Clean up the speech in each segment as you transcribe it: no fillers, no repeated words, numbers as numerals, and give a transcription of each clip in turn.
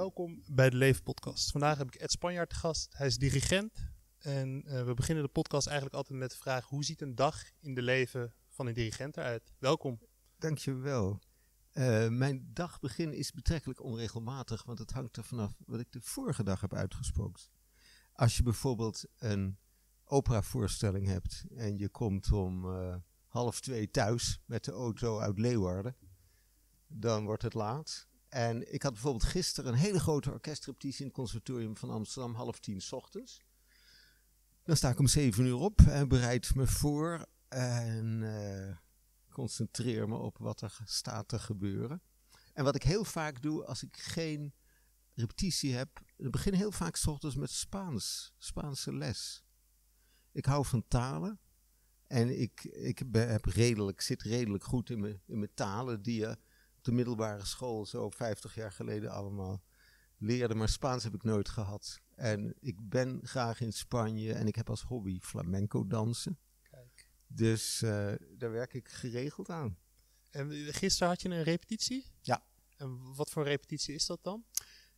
Welkom bij de Leven Podcast. Vandaag heb ik Ed Spanjaard te gast. Hij is dirigent. En we beginnen de podcast eigenlijk altijd met de vraag: hoe ziet een dag in de leven van een dirigent eruit? Welkom. Dankjewel. Mijn dagbegin is betrekkelijk onregelmatig, want het hangt er vanaf wat ik de vorige dag heb uitgespookt. Als je bijvoorbeeld een operavoorstelling hebt en je komt om 1:30 thuis met de auto uit Leeuwarden, dan wordt het laat. En ik had bijvoorbeeld gisteren een hele grote orkestrepetitie in het Conservatorium van Amsterdam, 9:30 's ochtends. Dan sta ik om 7 uur op en bereid me voor en concentreer me op wat er staat te gebeuren. En wat ik heel vaak doe als ik geen repetitie heb, ik begin heel vaak 's ochtends met Spaanse les. Ik hou van talen en ik zit redelijk goed in mijn talen die je op de middelbare school zo 50 jaar geleden allemaal leerde, maar Spaans heb ik nooit gehad. En ik ben graag in Spanje en ik heb als hobby flamenco dansen. Kijk. Dus daar werk ik geregeld aan. En gisteren had je een repetitie? Ja. En wat voor repetitie is dat dan?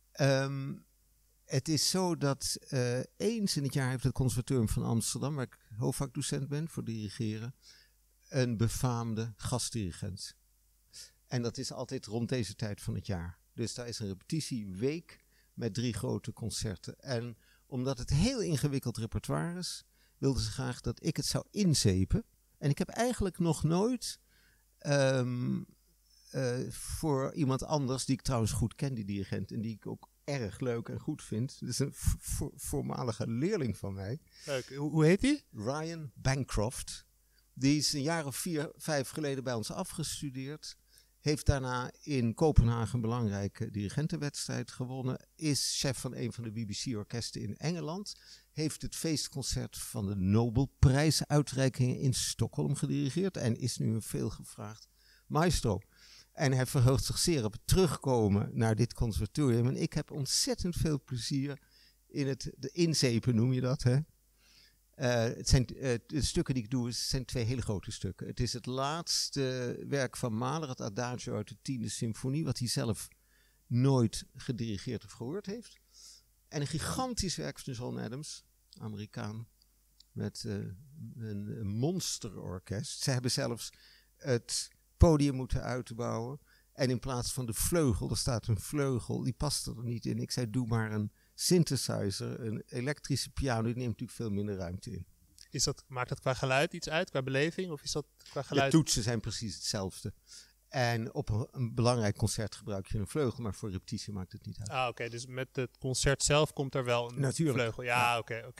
Het is zo dat eens in het jaar heeft het Conservatorium van Amsterdam, waar ik hoofdvakdocent ben voor dirigeren, een befaamde gastdirigent. En dat is altijd rond deze tijd van het jaar. Dus daar is een repetitieweek met 3 grote concerten. En omdat het heel ingewikkeld repertoire is, wilden ze graag dat ik het zou inzepen. En ik heb eigenlijk nog nooit voor iemand anders, die ik trouwens goed ken, die dirigent, en die ik ook erg leuk en goed vind. Dat is een voormalige leerling van mij. Leuk. Hoe heet die? Ryan Bancroft. Die is een jaar of 4, 5 geleden bij ons afgestudeerd. Heeft daarna in Kopenhagen een belangrijke dirigentenwedstrijd gewonnen. Is chef van een van de BBC-orkesten in Engeland. Heeft het feestconcert van de Nobelprijsuitreikingen in Stockholm gedirigeerd. En is nu een veelgevraagd maestro. En hij verheugt zich zeer op het terugkomen naar dit conservatorium. En ik heb ontzettend veel plezier in de inzepen, noem je dat, hè? De stukken die ik doe zijn 2 hele grote stukken. Het is het laatste werk van Mahler, het Adagio uit de 10e symfonie, wat hij zelf nooit gedirigeerd of gehoord heeft. En een gigantisch werk van John Adams, Amerikaan, met een monsterorkest. Ze hebben zelfs het podium moeten uitbouwen. En in plaats van de vleugel, er staat een vleugel, die past er niet in. Ik zei, doe maar een synthesizer, een elektrische piano, die neemt natuurlijk veel minder ruimte in. Maakt dat qua geluid iets uit, qua beleving? Of is dat qua geluid? De toetsen zijn precies hetzelfde. En op een belangrijk concert gebruik je een vleugel, maar voor repetitie maakt het niet uit. Ah, oké. Dus met het concert zelf komt er wel een vleugel. Ja,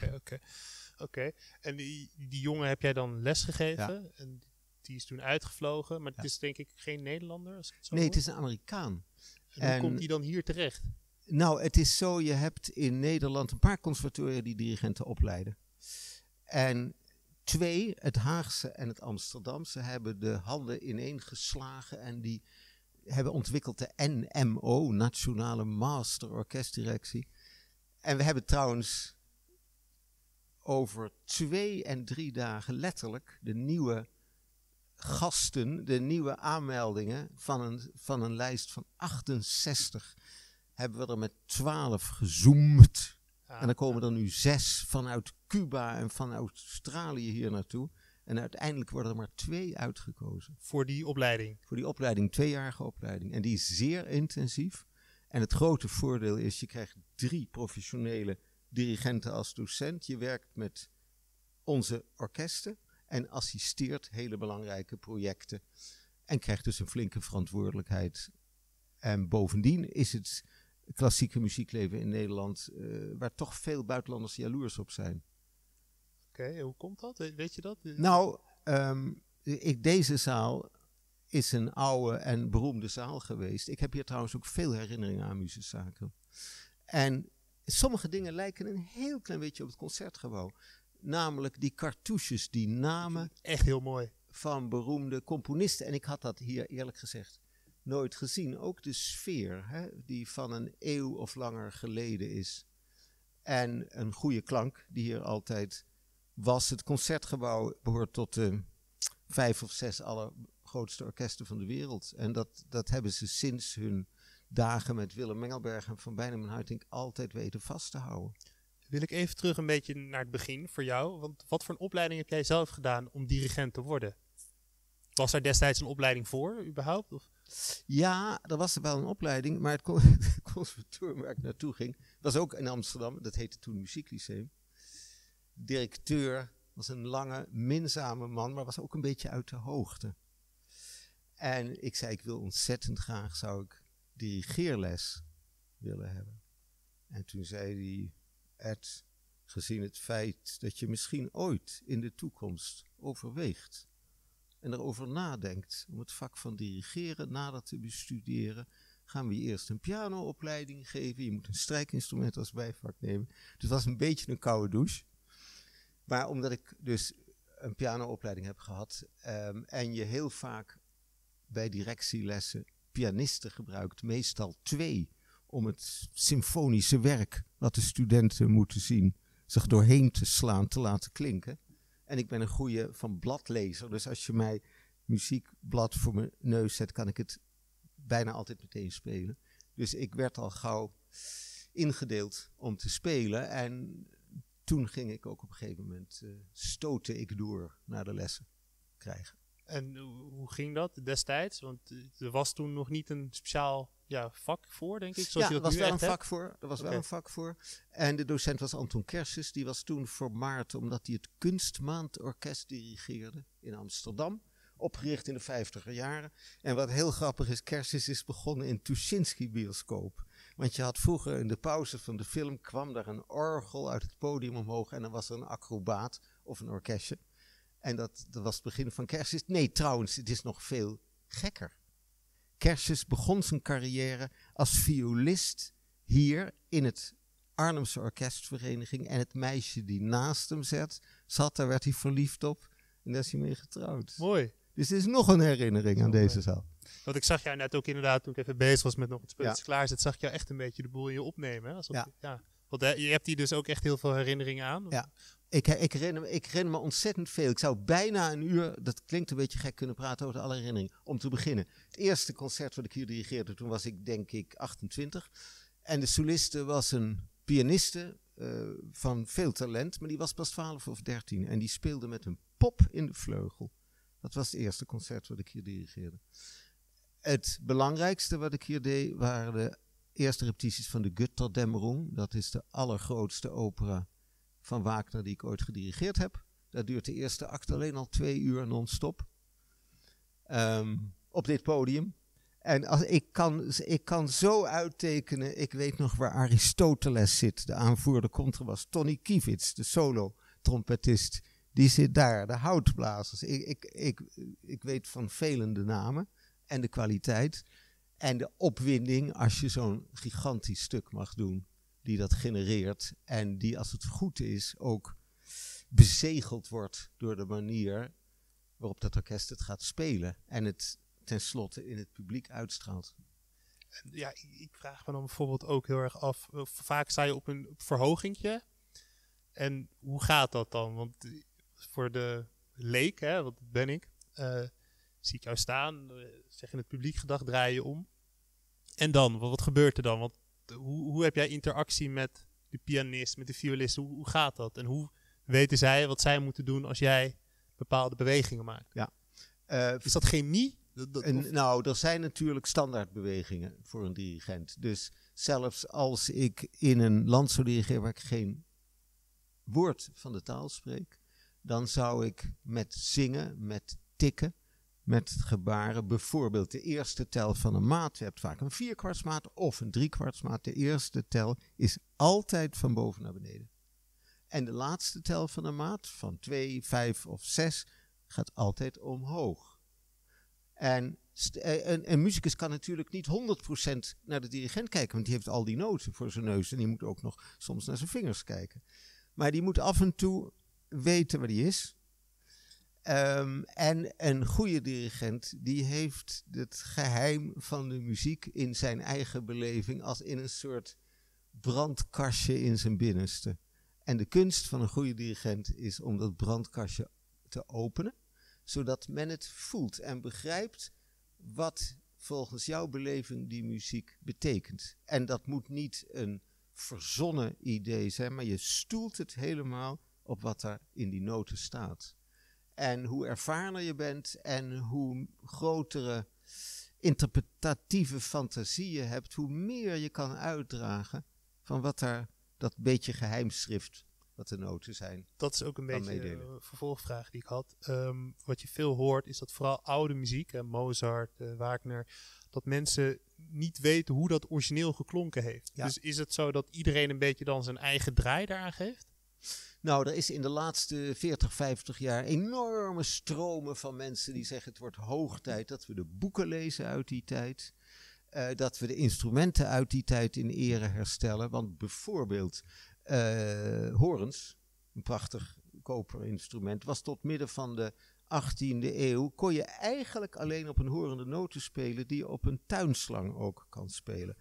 oké. En die jongen heb jij dan lesgegeven? Ja. En die is toen uitgevlogen, maar het is denk ik geen Nederlander? Als ik het zo nee, hoor. het is een Amerikaan. En hoe komt die dan hier terecht? Nou, het is zo, je hebt in Nederland een paar conservatoria die dirigenten opleiden. En 2, het Haagse en het Amsterdamse, hebben de handen ineengeslagen en die hebben ontwikkeld de NMO, Nationale Master Orkestdirectie. En we hebben trouwens over 2 en 3 dagen letterlijk de nieuwe gasten, de nieuwe aanmeldingen van een lijst van 68 hebben we er met 12 gezoomd. En dan komen er nu 6 vanuit Cuba en van Australië hier naartoe. En uiteindelijk worden er maar 2 uitgekozen. Voor die opleiding? Voor die opleiding, 2-jarige opleiding. En die is zeer intensief. En het grote voordeel is, je krijgt 3 professionele dirigenten als docent. Je werkt met onze orkesten en assisteert hele belangrijke projecten. En krijgt dus een flinke verantwoordelijkheid. En bovendien is het klassieke muziekleven in Nederland, waar toch veel buitenlanders jaloers op zijn. Oké, hoe komt dat? Weet je dat? Nou, deze zaal is een oude en beroemde zaal geweest. Ik heb hier trouwens ook veel herinneringen aan Muzezaken. En sommige dingen lijken een heel klein beetje op het Concertgebouw. Namelijk die cartouches, die namen. Echt heel mooi. Van beroemde componisten. En ik had dat hier eerlijk gezegd nooit gezien. Ook de sfeer, hè, die van een eeuw of langer geleden is. En een goede klank die hier altijd was. Het Concertgebouw behoort tot de 5 of 6 allergrootste orkesten van de wereld. En dat hebben ze sinds hun dagen met Willem Mengelberg en Van Beineman-Huitink altijd weten vast te houden. Wil ik even terug een beetje naar het begin voor jou. Want wat voor een opleiding heb jij zelf gedaan om dirigent te worden? Was er destijds een opleiding voor, überhaupt? Of? Ja, er was er wel een opleiding, maar het conservatorium waar ik naartoe ging, was ook in Amsterdam, dat heette toen Muzieklyceum. De directeur was een lange, minzame man, maar was ook een beetje uit de hoogte. En ik zei, ik wil ontzettend graag, zou ik dirigeerles willen hebben. En toen zei hij, Ed, gezien het feit dat je misschien ooit in de toekomst overweegt en erover nadenkt om het vak van dirigeren nader te bestuderen, gaan we je eerst een pianoopleiding geven. Je moet een strijkinstrument als bijvak nemen. Dus het was een beetje een koude douche. Maar omdat ik dus een pianoopleiding heb gehad en je heel vaak bij directielessen pianisten gebruikt, meestal 2, om het symfonische werk wat de studenten moeten zien zich doorheen te slaan, te laten klinken. En ik ben een goede van bladlezer, dus als je mij muziekblad voor mijn neus zet, kan ik het bijna altijd meteen spelen. Dus ik werd al gauw ingedeeld om te spelen en toen ging ik ook op een gegeven moment, stootte ik door naar de lessen krijgen. En hoe ging dat destijds? Want er was toen nog niet een speciaal vak voor, denk ik. Ja, er was wel een vak voor. Er was wel een vak voor. En de docent was Anton Kerses. Die was toen vermaard omdat hij het Kunstmaandorkest dirigeerde in Amsterdam. Opgericht in de 50er jaren. En wat heel grappig is, Kerses is begonnen in Tuschinski-bioscoop. Want je had vroeger in de pauze van de film, kwam daar een orgel uit het podium omhoog en dan was er een acrobaat of een orkestje. En dat was het begin van Kerses. Nee, trouwens, het is nog veel gekker. Kerses begon zijn carrière als violist hier in het Arnhemse orkestvereniging. En het meisje die naast hem zat, daar werd hij verliefd op. En daar is hij mee getrouwd. Mooi. Dus dit is nog een herinnering aan deze zaal. Want ik zag jou net ook inderdaad, toen ik even bezig was met nog het spulletjes klaarzet, zag ik jou echt een beetje de boel in je opnemen. Hè? Want je hebt hier dus ook echt heel veel herinneringen aan. Ja. Ik herinner me ontzettend veel. Ik zou bijna een uur, dat klinkt een beetje gek, kunnen praten over alle herinneringen. Om te beginnen. Het eerste concert wat ik hier dirigeerde, toen was ik denk ik 28. En de soliste was een pianiste van veel talent, maar die was pas 12 of 13. En die speelde met een pop in de vleugel. Dat was het eerste concert wat ik hier dirigeerde. Het belangrijkste wat ik hier deed, waren de eerste repetities van de Götterdämmerung. Dat is de allergrootste opera van Wagner die ik ooit gedirigeerd heb. Dat duurt de eerste act alleen al 2 uur non-stop. Op dit podium. En ik kan zo uittekenen. Ik weet nog waar Aristoteles zit. De aanvoerder contrabas. Tony Kivits, de solo-trompetist. Die zit daar. De houtblazers. Ik weet van velen de namen. En de kwaliteit. En de opwinding als je zo'n gigantisch stuk mag doen. Die dat genereert en die, als het goed is, ook bezegeld wordt door de manier waarop dat orkest het gaat spelen. En het tenslotte in het publiek uitstraalt. Ja, ik vraag me dan bijvoorbeeld ook heel erg af. Vaak sta je op een verhogingje. En hoe gaat dat dan? Want voor de leek, hè, wat ben ik, zie ik jou staan. Zeg in het publiek gedag, draai je om. En dan, wat gebeurt er dan? Want hoe heb jij interactie met de pianist, met de violist? Hoe gaat dat? En hoe weten zij wat zij moeten doen als jij bepaalde bewegingen maakt? Ja. Is dat chemie? Nou, er zijn natuurlijk standaardbewegingen voor een dirigent. Dus zelfs als ik in een land zou dirigeren waar ik geen woord van de taal spreek, dan zou ik met zingen, met tikken, met gebaren, bijvoorbeeld de eerste tel van een maat. Je hebt vaak een 4/4 of een 3/4 maat. De eerste tel is altijd van boven naar beneden. En de laatste tel van een maat, van 2, 5 of 6, gaat altijd omhoog. En een muzikus kan natuurlijk niet 100% naar de dirigent kijken, want die heeft al die noten voor zijn neus en die moet ook nog soms naar zijn vingers kijken. Maar die moet af en toe weten waar die is. En een goede dirigent, die heeft het geheim van de muziek in zijn eigen beleving als in een soort brandkastje in zijn binnenste. En de kunst van een goede dirigent is om dat brandkastje te openen, zodat men het voelt en begrijpt wat volgens jouw beleving die muziek betekent. En dat moet niet een verzonnen idee zijn, maar je stoelt het helemaal op wat daar in die noten staat. En hoe ervarener je bent en hoe grotere interpretatieve fantasie je hebt, hoe meer je kan uitdragen van wat daar, dat beetje geheimschrift, wat de noten zijn. Dat is ook een beetje een vervolgvraag die ik had. Wat je veel hoort is dat vooral oude muziek, Mozart, Wagner, dat mensen niet weten hoe dat origineel geklonken heeft. Ja. Dus is het zo dat iedereen een beetje dan zijn eigen draai daaraan geeft? Nou, er is in de laatste 40, 50 jaar enorme stromen van mensen die zeggen het wordt hoog tijd dat we de boeken lezen uit die tijd. Dat we de instrumenten uit die tijd in ere herstellen. Want bijvoorbeeld horens, een prachtig koperinstrument, was tot midden van de 18e eeuw, kon je eigenlijk alleen op een horende noten spelen die je op een tuinslang ook kan spelen.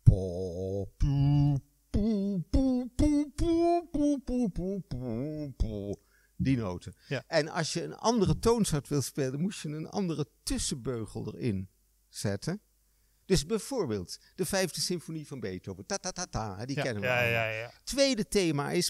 Die noten. Ja. En als je een andere toonsoort wil spelen, moest je een andere tussenbeugel erin zetten. Dus bijvoorbeeld de 5e symfonie van Beethoven. Ta-ta-ta-ta, die kennen we allemaal. Ja. Tweede thema is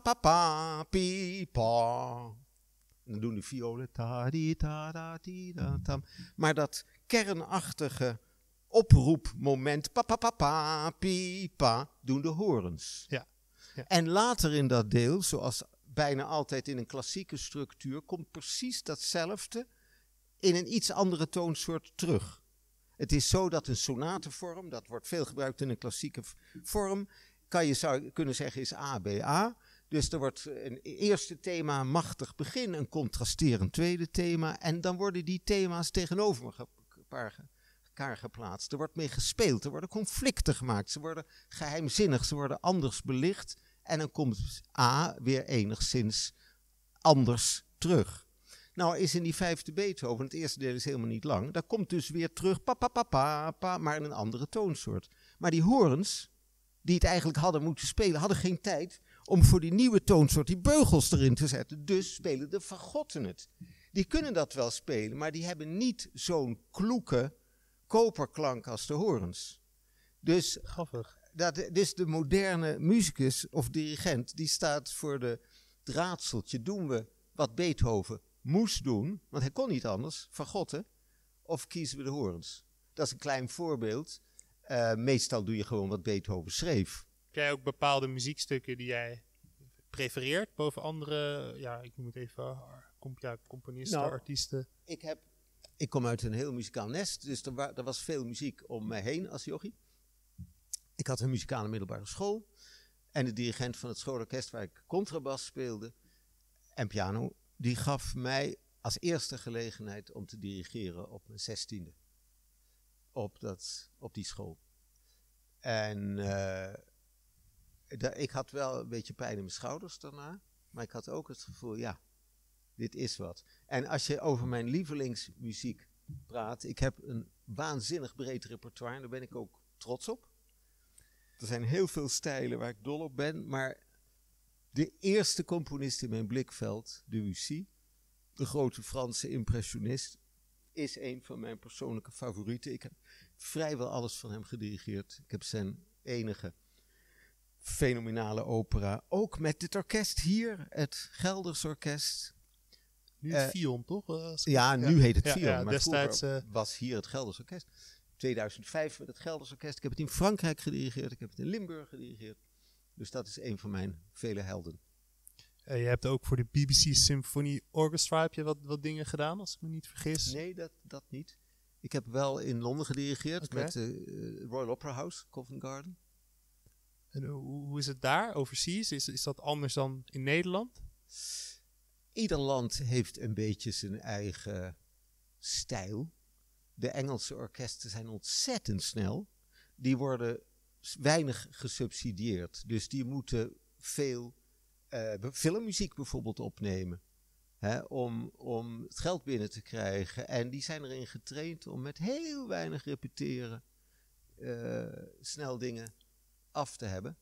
pa-pa-pa-pa-pi-pa. En dan doen de violen ta-di-ta-da-di-da-tam. Maar dat kernachtige oproepmoment pa-pa-pa-pa-pi-pa doen de horens. Ja. Ja. En later in dat deel, zoals bijna altijd in een klassieke structuur, komt precies datzelfde in een iets andere toonsoort terug. Het is zo dat een sonatevorm, dat wordt veel gebruikt in een klassieke vorm, zou kunnen zeggen is A-B-A. Dus er wordt een eerste thema machtig begin, een contrasterend tweede thema. En dan worden die thema's tegenover elkaar geplaatst. Er wordt mee gespeeld, er worden conflicten gemaakt. Ze worden geheimzinnig, ze worden anders belicht. En dan komt A weer enigszins anders terug. Nou is in die 5e Beethoven, het eerste deel is helemaal niet lang. Daar komt dus weer terug, pa, maar in een andere toonsoort. Maar die horens, die het eigenlijk hadden moeten spelen, hadden geen tijd om voor die nieuwe toonsoort die beugels erin te zetten. Dus spelen de fagotten het. Die kunnen dat wel spelen, maar die hebben niet zo'n kloeke koperklank als de horens. Dus, dus de moderne muzikus of dirigent, die staat voor het raadseltje. Doen we wat Beethoven moest doen, want hij kon niet anders, fagotten, of kiezen we de horens? Dat is een klein voorbeeld. Meestal doe je gewoon wat Beethoven schreef. Heb jij ook bepaalde muziekstukken die jij prefereert boven andere, ja, ik noem het even, componisten, artiesten? Ik kom uit een heel muzikaal nest, dus er was veel muziek om mij heen als jochie. Ik had een muzikale middelbare school en de dirigent van het schoolorkest waar ik contrabas speelde en piano, die gaf mij als eerste gelegenheid om te dirigeren op mijn 16e. Op die school. En ik had wel een beetje pijn in mijn schouders daarna. Maar ik had ook het gevoel, ja, dit is wat. En als je over mijn lievelingsmuziek praat. Ik heb een waanzinnig breed repertoire. Daar ben ik ook trots op. Er zijn heel veel stijlen waar ik dol op ben. Maar de eerste componist in mijn blikveld, Debussy, de grote Franse impressionist, is een van mijn persoonlijke favorieten. Ik heb vrijwel alles van hem gedirigeerd. Ik heb zijn enige fenomenale opera. Ook met dit orkest hier, het Gelders Orkest. Nu het Fion, toch? Nu heet het Fion. Ja, maar destijds was hier het Gelders Orkest. 2005 met het Gelders Orkest. Ik heb het in Frankrijk gedirigeerd. Ik heb het in Limburg gedirigeerd. Dus dat is een van mijn vele helden. Je hebt ook voor de BBC Symphony Orchestra heb je wat dingen gedaan, als ik me niet vergis. Nee, dat niet. Ik heb wel in Londen gedirigeerd met de Royal Opera House, Covent Garden. En hoe is het daar, overseas? Is dat anders dan in Nederland? Ieder land heeft een beetje zijn eigen stijl. De Engelse orkesten zijn ontzettend snel. Die worden weinig gesubsidieerd. Dus die moeten veel filmmuziek bijvoorbeeld opnemen. Om het geld binnen te krijgen. En die zijn erin getraind om met heel weinig repeteren snel dingen af te hebben.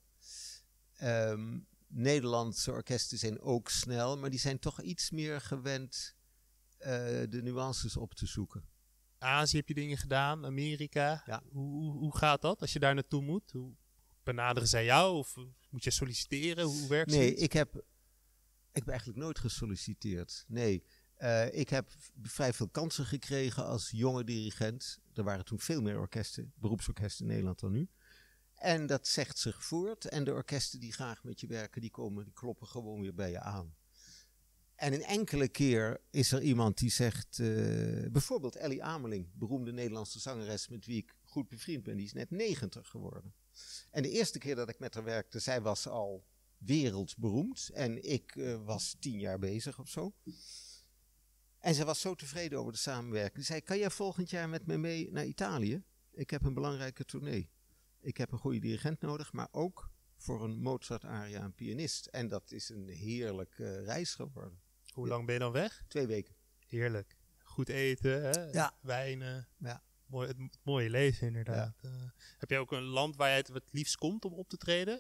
Nederlandse orkesten zijn ook snel, maar die zijn toch iets meer gewend de nuances op te zoeken. Azië heb je dingen gedaan, Amerika. Ja. Hoe gaat dat als je daar naartoe moet? Hoe benaderen zij jou of moet je solliciteren? Hoe werkt het? Nee, ik heb eigenlijk nooit gesolliciteerd. Nee, ik heb vrij veel kansen gekregen als jonge dirigent. Er waren toen veel meer beroepsorkesten in Nederland dan nu. En dat zegt zich voort. En de orkesten die graag met je werken, die kloppen gewoon weer bij je aan. En een enkele keer is er iemand die zegt, bijvoorbeeld Ellie Ameling, beroemde Nederlandse zangeres met wie ik goed bevriend ben, die is net 90 geworden. En de eerste keer dat ik met haar werkte, zij was al wereldberoemd en ik was 10 jaar bezig of zo. En ze was zo tevreden over de samenwerking. Ze zei, kan jij volgend jaar met me mee naar Italië? Ik heb een belangrijke tournee. Ik heb een goede dirigent nodig, maar ook voor een Mozart-aria een pianist. En dat is een heerlijke reis geworden. Hoe lang ben je dan weg? 2 weken. Heerlijk. Goed eten, hè? Ja. Wijnen. Ja. Mooi, het mooie leven inderdaad. Ja. Heb jij ook een land waar je het liefst komt om op te treden?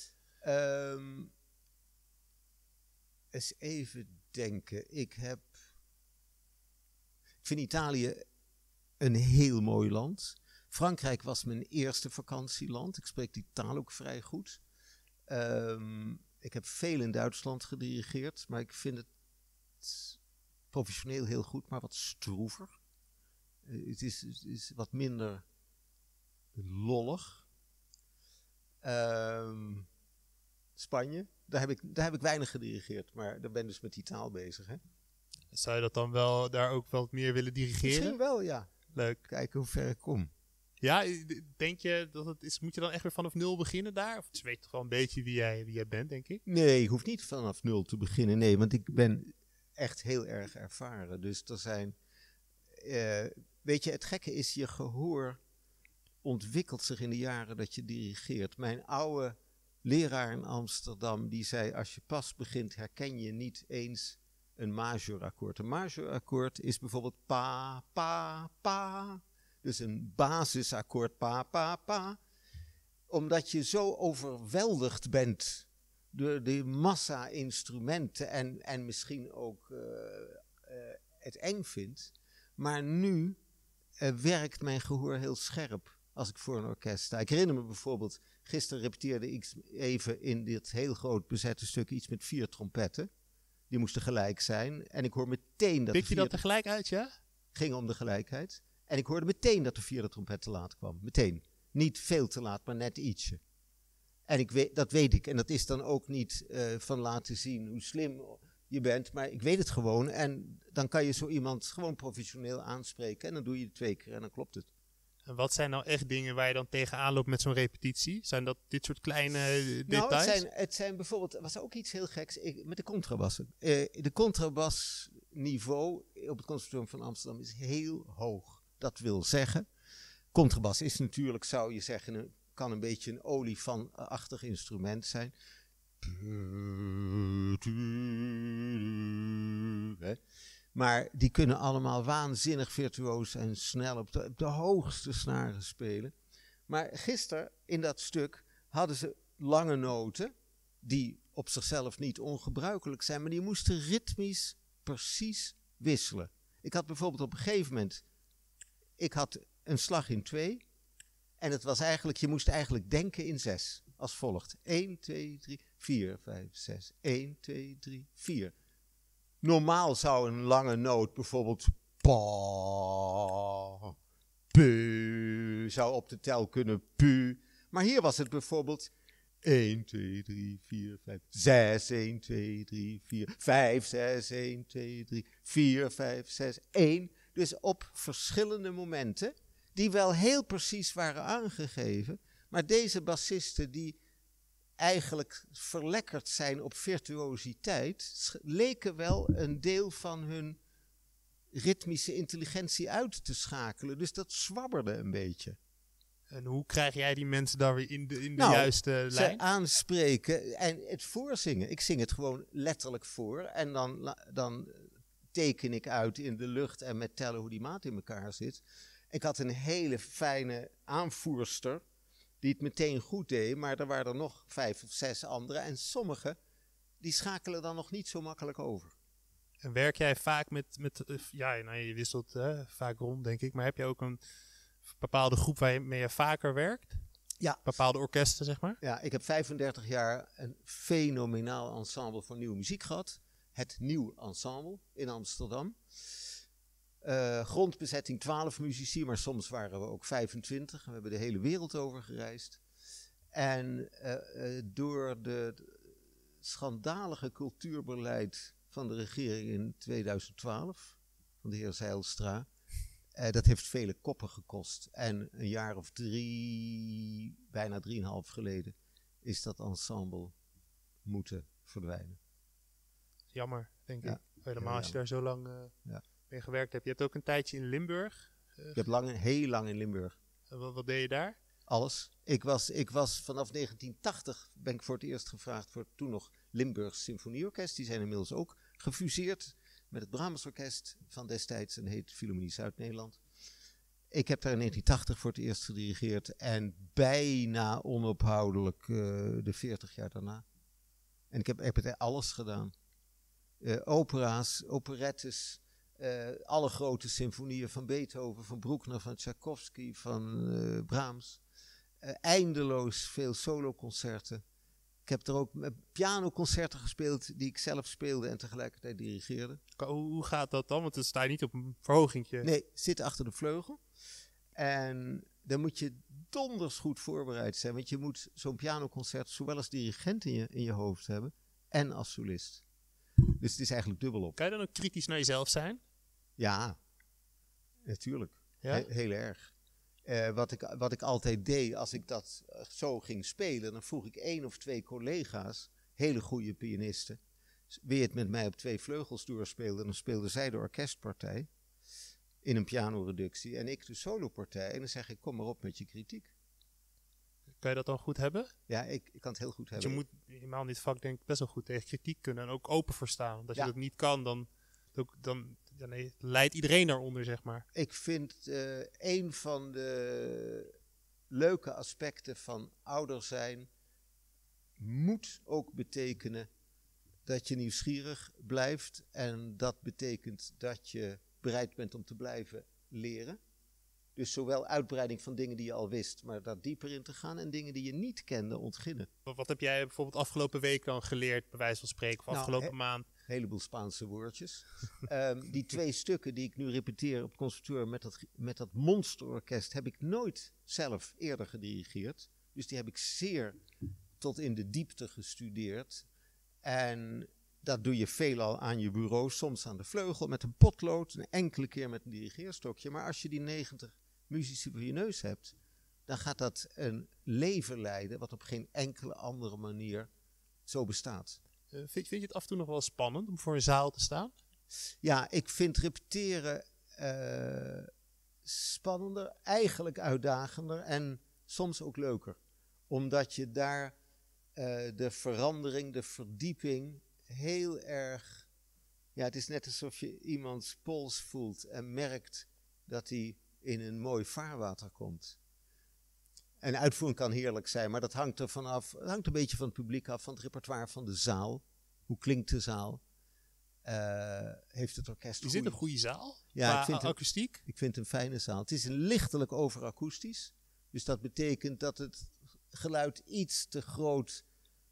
Eens even denken. Ik vind Italië een heel mooi land. Frankrijk was mijn eerste vakantieland. Ik spreek die taal ook vrij goed. Ik heb veel in Duitsland gedirigeerd, maar ik vind het professioneel heel goed, maar wat stroever. Het is wat minder lollig. Spanje, daar heb ik weinig gedirigeerd, maar daar ben ik dus met die taal bezig. Hè? Zou je dat dan wel daar ook wel meer willen dirigeren? Misschien wel, ja. Leuk. Kijken hoe ver ik kom. Ja, denk je dat het is, moet je dan echt weer vanaf 0 beginnen daar? Of ze weet toch wel een beetje wie jij bent, denk ik? Nee, ik hoef niet vanaf 0 te beginnen. Nee, want ik ben echt heel erg ervaren. Dus er zijn... weet je, het gekke is, je gehoor ontwikkelt zich in de jaren dat je dirigeert. Mijn oude leraar in Amsterdam, die zei, als je pas begint, herken je niet eens een majorakkoord. Een majorakkoord is bijvoorbeeld pa, pa, pa. Dus een basisakkoord, pa, pa, pa. Omdat je zo overweldigd bent door de massa instrumenten en misschien ook het eng vindt. Maar nu werkt mijn gehoor heel scherp als ik voor een orkest sta. Ik herinner me bijvoorbeeld, gisteren repeteerde ik even in dit heel groot bezette stuk iets met 4 trompetten. Die moesten gelijk zijn. En ik hoor meteen dat... Pik je dat tegelijk uit, ja? Ging om de gelijkheid. En ik hoorde meteen dat de 4e trompet te laat kwam. Meteen. Niet veel te laat, maar net ietsje. En dat weet ik. En dat is dan ook niet van laten zien hoe slim je bent. Maar ik weet het gewoon. En dan kan je zo iemand gewoon professioneel aanspreken. En dan doe je het 2 keer en dan klopt het. En wat zijn nou echt dingen waar je dan tegenaan loopt met zo'n repetitie? Zijn dat dit soort kleine details? Nou, het zijn bijvoorbeeld... was ook iets heel geks met de contrabassen. De contrabasniveau op het Conservatorium van Amsterdam is heel hoog. Dat wil zeggen, contrabas is natuurlijk, zou je zeggen, kan een beetje een olifantachtig instrument zijn. Maar die kunnen allemaal waanzinnig virtuoos en snel op de hoogste snaren spelen. Maar gisteren in dat stuk hadden ze lange noten, die op zichzelf niet ongebruikelijk zijn, maar die moesten ritmisch precies wisselen. Ik had bijvoorbeeld op een gegeven moment, ik had een slag in 2 en het was eigenlijk, je moest eigenlijk denken in 6. Als volgt. 1, 2, 3, 4, 5, 6. 1, 2, 3, 4. Normaal zou een lange noot bijvoorbeeld pa, pu, zou op de tel kunnen pu. Maar hier was het bijvoorbeeld 1, 2, 3, 4, 5, 6, 1, 2, 3, 4, 5, 6, 1, 2, 3, 4, 5, 6, 1. Dus op verschillende momenten, die wel heel precies waren aangegeven. Maar deze bassisten die eigenlijk verlekkerd zijn op virtuositeit, leken wel een deel van hun ritmische intelligentie uit te schakelen. Dus dat zwabberde een beetje. En hoe krijg jij die mensen daar weer in de juiste lijn? Ze aanspreken en het voorzingen. Ik zing het gewoon letterlijk voor en dan teken ik uit in de lucht en met tellen hoe die maat in elkaar zit. Ik had een hele fijne aanvoerster die het meteen goed deed, maar er waren er nog 5 of 6 anderen. En sommigen, die schakelen dan nog niet zo makkelijk over. En werk jij vaak je wisselt vaak rond, denk ik. Maar heb je ook een bepaalde groep waarmee je vaker werkt? Ja. Bepaalde orkesten, zeg maar? Ja, ik heb 35 jaar een fenomenaal ensemble voor nieuwe muziek gehad. Het Nieuw Ensemble in Amsterdam. Grondbezetting 12 muzici, maar soms waren we ook 25. We hebben de hele wereld over gereisd. En door de schandalige cultuurbeleid van de regering in 2012, van de heer Zijlstra, dat heeft vele koppen gekost. En een jaar of 3, bijna 3,5 geleden, is dat ensemble moeten verdwijnen. Jammer, denk Ja, ik. Helemaal als je daar zo lang mee gewerkt hebt. Je hebt ook een tijdje in Limburg. Ik heb heel lang in Limburg. Wat deed je daar? Alles. Ik was vanaf 1980 ben ik voor het eerst gevraagd voor toen nog Limburgs Symfonieorkest. Die zijn inmiddels ook gefuseerd met het Brahmsorkest van destijds en heet Philharmonie Zuid-Nederland. Ik heb daar in 1980 voor het eerst gedirigeerd en bijna onophoudelijk de 40 jaar daarna. En ik heb alles gedaan. Opera's, operettes, alle grote symfonieën van Beethoven, van Bruckner, van Tchaikovsky, van Brahms. Eindeloos veel soloconcerten. Ik heb er ook pianoconcerten gespeeld die ik zelf speelde en tegelijkertijd dirigeerde. Hoe gaat dat dan? Want dan sta je niet op een verhogingje. Nee, zit achter de vleugel. En dan moet je donders goed voorbereid zijn. Want je moet zo'n pianoconcert zowel als dirigent in je hoofd hebben en als solist. Dus het is eigenlijk dubbelop. Kan je dan ook kritisch naar jezelf zijn? Ja, natuurlijk. Ja? Heel erg. Wat ik altijd deed als ik dat zo ging spelen, dan vroeg ik 1 of 2 collega's, hele goede pianisten, wie het met mij op 2 vleugels doorspeelde. Dan speelden zij de orkestpartij in een pianoreductie en ik de solopartij. En dan zeg ik, kom maar op met je kritiek. Kan je dat dan goed hebben? Ja, ik kan het heel goed hebben. Je moet helemaal in dit vak denk ik best wel goed tegen kritiek kunnen en ook open voor staan. Want als je dat niet kan, dan leidt iedereen daaronder, zeg maar. Ik vind een van de leuke aspecten van ouder zijn moet ook betekenen dat je nieuwsgierig blijft. En dat betekent dat je bereid bent om te blijven leren. Dus zowel uitbreiding van dingen die je al wist, maar daar dieper in te gaan en dingen die je niet kende ontginnen. Wat heb jij bijvoorbeeld afgelopen week dan geleerd, bij wijze van spreken, of afgelopen maand? Een heleboel Spaanse woordjes. Die 2 stukken die ik nu repeteer op het conservatorium met dat monsterorkest heb ik nooit zelf eerder gedirigeerd. Dus die heb ik zeer tot in de diepte gestudeerd. En dat doe je veelal aan je bureau, soms aan de vleugel met een potlood, een enkele keer met een dirigeerstokje. Maar als je die 90 muzici voor je neus hebt, dan gaat dat een leven leiden wat op geen enkele andere manier zo bestaat. Vind je het af en toe nog wel spannend om voor een zaal te staan? Ja, ik vind repeteren spannender, eigenlijk uitdagender en soms ook leuker. Omdat je daar de verandering, de verdieping heel erg... Ja, het is net alsof je iemands pols voelt en merkt dat hij in een mooi vaarwater komt. En uitvoering kan heerlijk zijn, maar dat hangt er vanaf. Het hangt een beetje van het publiek af, van het repertoire van de zaal. Hoe klinkt de zaal? Heeft het orkest Is dit een goede zaal? Ja, akoestiek? Ik vind het een fijne zaal. Het is een lichtelijk overakoestisch. Dus dat betekent dat het geluid iets te groot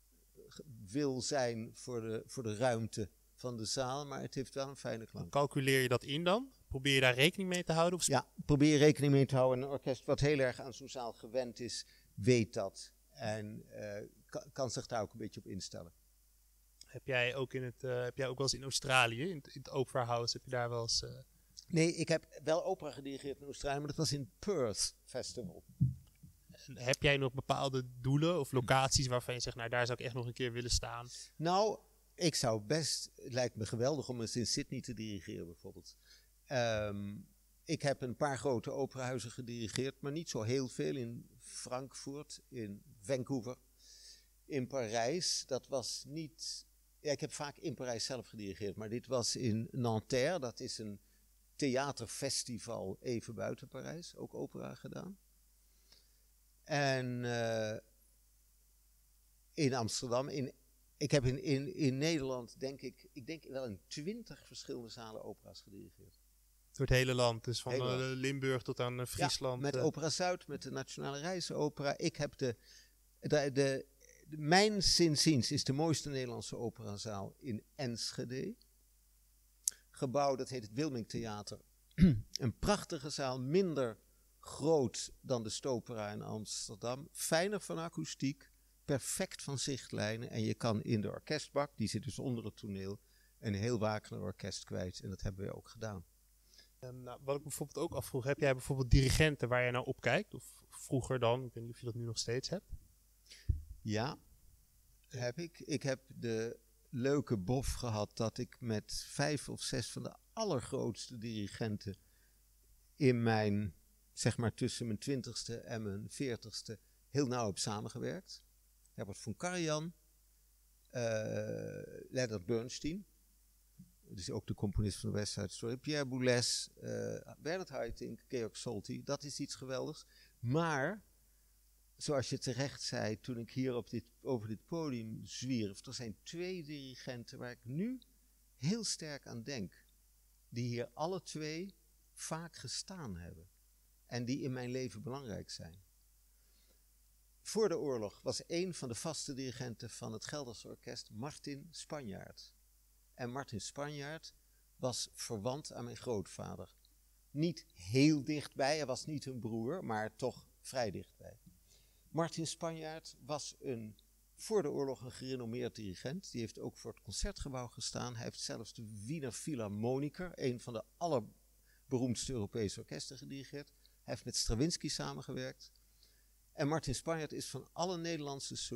wil zijn voor de ruimte van de zaal. Maar het heeft wel een fijne klank. Calculeer je dat in dan? Probeer je daar rekening mee te houden? Of ja, probeer rekening mee te houden. Een orkest wat heel erg aan zo'n zaal gewend is, weet dat. En kan zich daar ook een beetje op instellen. Heb jij ook wel eens in Australië, in het Opera House, heb je daar wel eens... Nee, ik heb wel opera gedirigeerd in Australië, maar dat was in het Perth Festival. En heb jij nog bepaalde doelen of locaties waarvan je zegt, nou daar zou ik echt nog een keer willen staan? Nou, ik zou best, het lijkt me geweldig om eens in Sydney te dirigeren bijvoorbeeld. Ik heb een paar grote operahuizen gedirigeerd, maar niet zo heel veel. In Frankfurt, in Vancouver, in Parijs. Dat was niet... Ja, ik heb vaak in Parijs zelf gedirigeerd, maar dit was in Nanterre. Dat is een theaterfestival even buiten Parijs, ook opera gedaan. En in Amsterdam, in Ik heb in Nederland, denk ik wel in 20 verschillende zalen opera's gedirigeerd. Door het hele land, dus van Limburg tot aan Friesland. Ja, met Opera Zuid, met de Nationale Reisopera. Ik heb mijn zinziens is de mooiste Nederlandse operazaal in Enschede. Gebouw, dat heet het Wilmingtheater. Een prachtige zaal, minder groot dan de Stopera in Amsterdam. Fijner van akoestiek, perfect van zichtlijnen. En je kan in de orkestbak, die zit dus onder het toneel, een heel Wagner orkest kwijt. En dat hebben we ook gedaan. Wat ik bijvoorbeeld ook afvroeg, heb jij bijvoorbeeld dirigenten waar je nou op kijkt? Of vroeger dan, ik weet niet of je dat nu nog steeds hebt. Ja, heb ik. Ik heb de leuke bof gehad dat ik met 5 of 6 van de allergrootste dirigenten in mijn, zeg maar tussen mijn 20ste en mijn 40ste, heel nauw heb samengewerkt. Herbert von Karajan, Leonard Bernstein, dus ook de componist van de West Side Story, Pierre Boulez, Bernard Haitink, Georg Solti, dat is iets geweldigs. Maar, zoals je terecht zei, toen ik hier over dit podium zwierf, er zijn 2 dirigenten waar ik nu heel sterk aan denk, die hier alle 2 vaak gestaan hebben en die in mijn leven belangrijk zijn. Voor de oorlog was een van de vaste dirigenten van het Gelderse Orkest Martin Spanjaard. En Martin Spanjaard was verwant aan mijn grootvader. Niet heel dichtbij, hij was niet hun broer, maar toch vrij dichtbij. Martin Spanjaard was voor de oorlog een gerenommeerd dirigent. Die heeft ook voor het Concertgebouw gestaan. Hij heeft zelfs de Wiener Philharmoniker, een van de allerberoemdste Europese orkesten, gedirigeerd. Hij heeft met Stravinsky samengewerkt. En Martin Spanjaard is van alle Nederlandse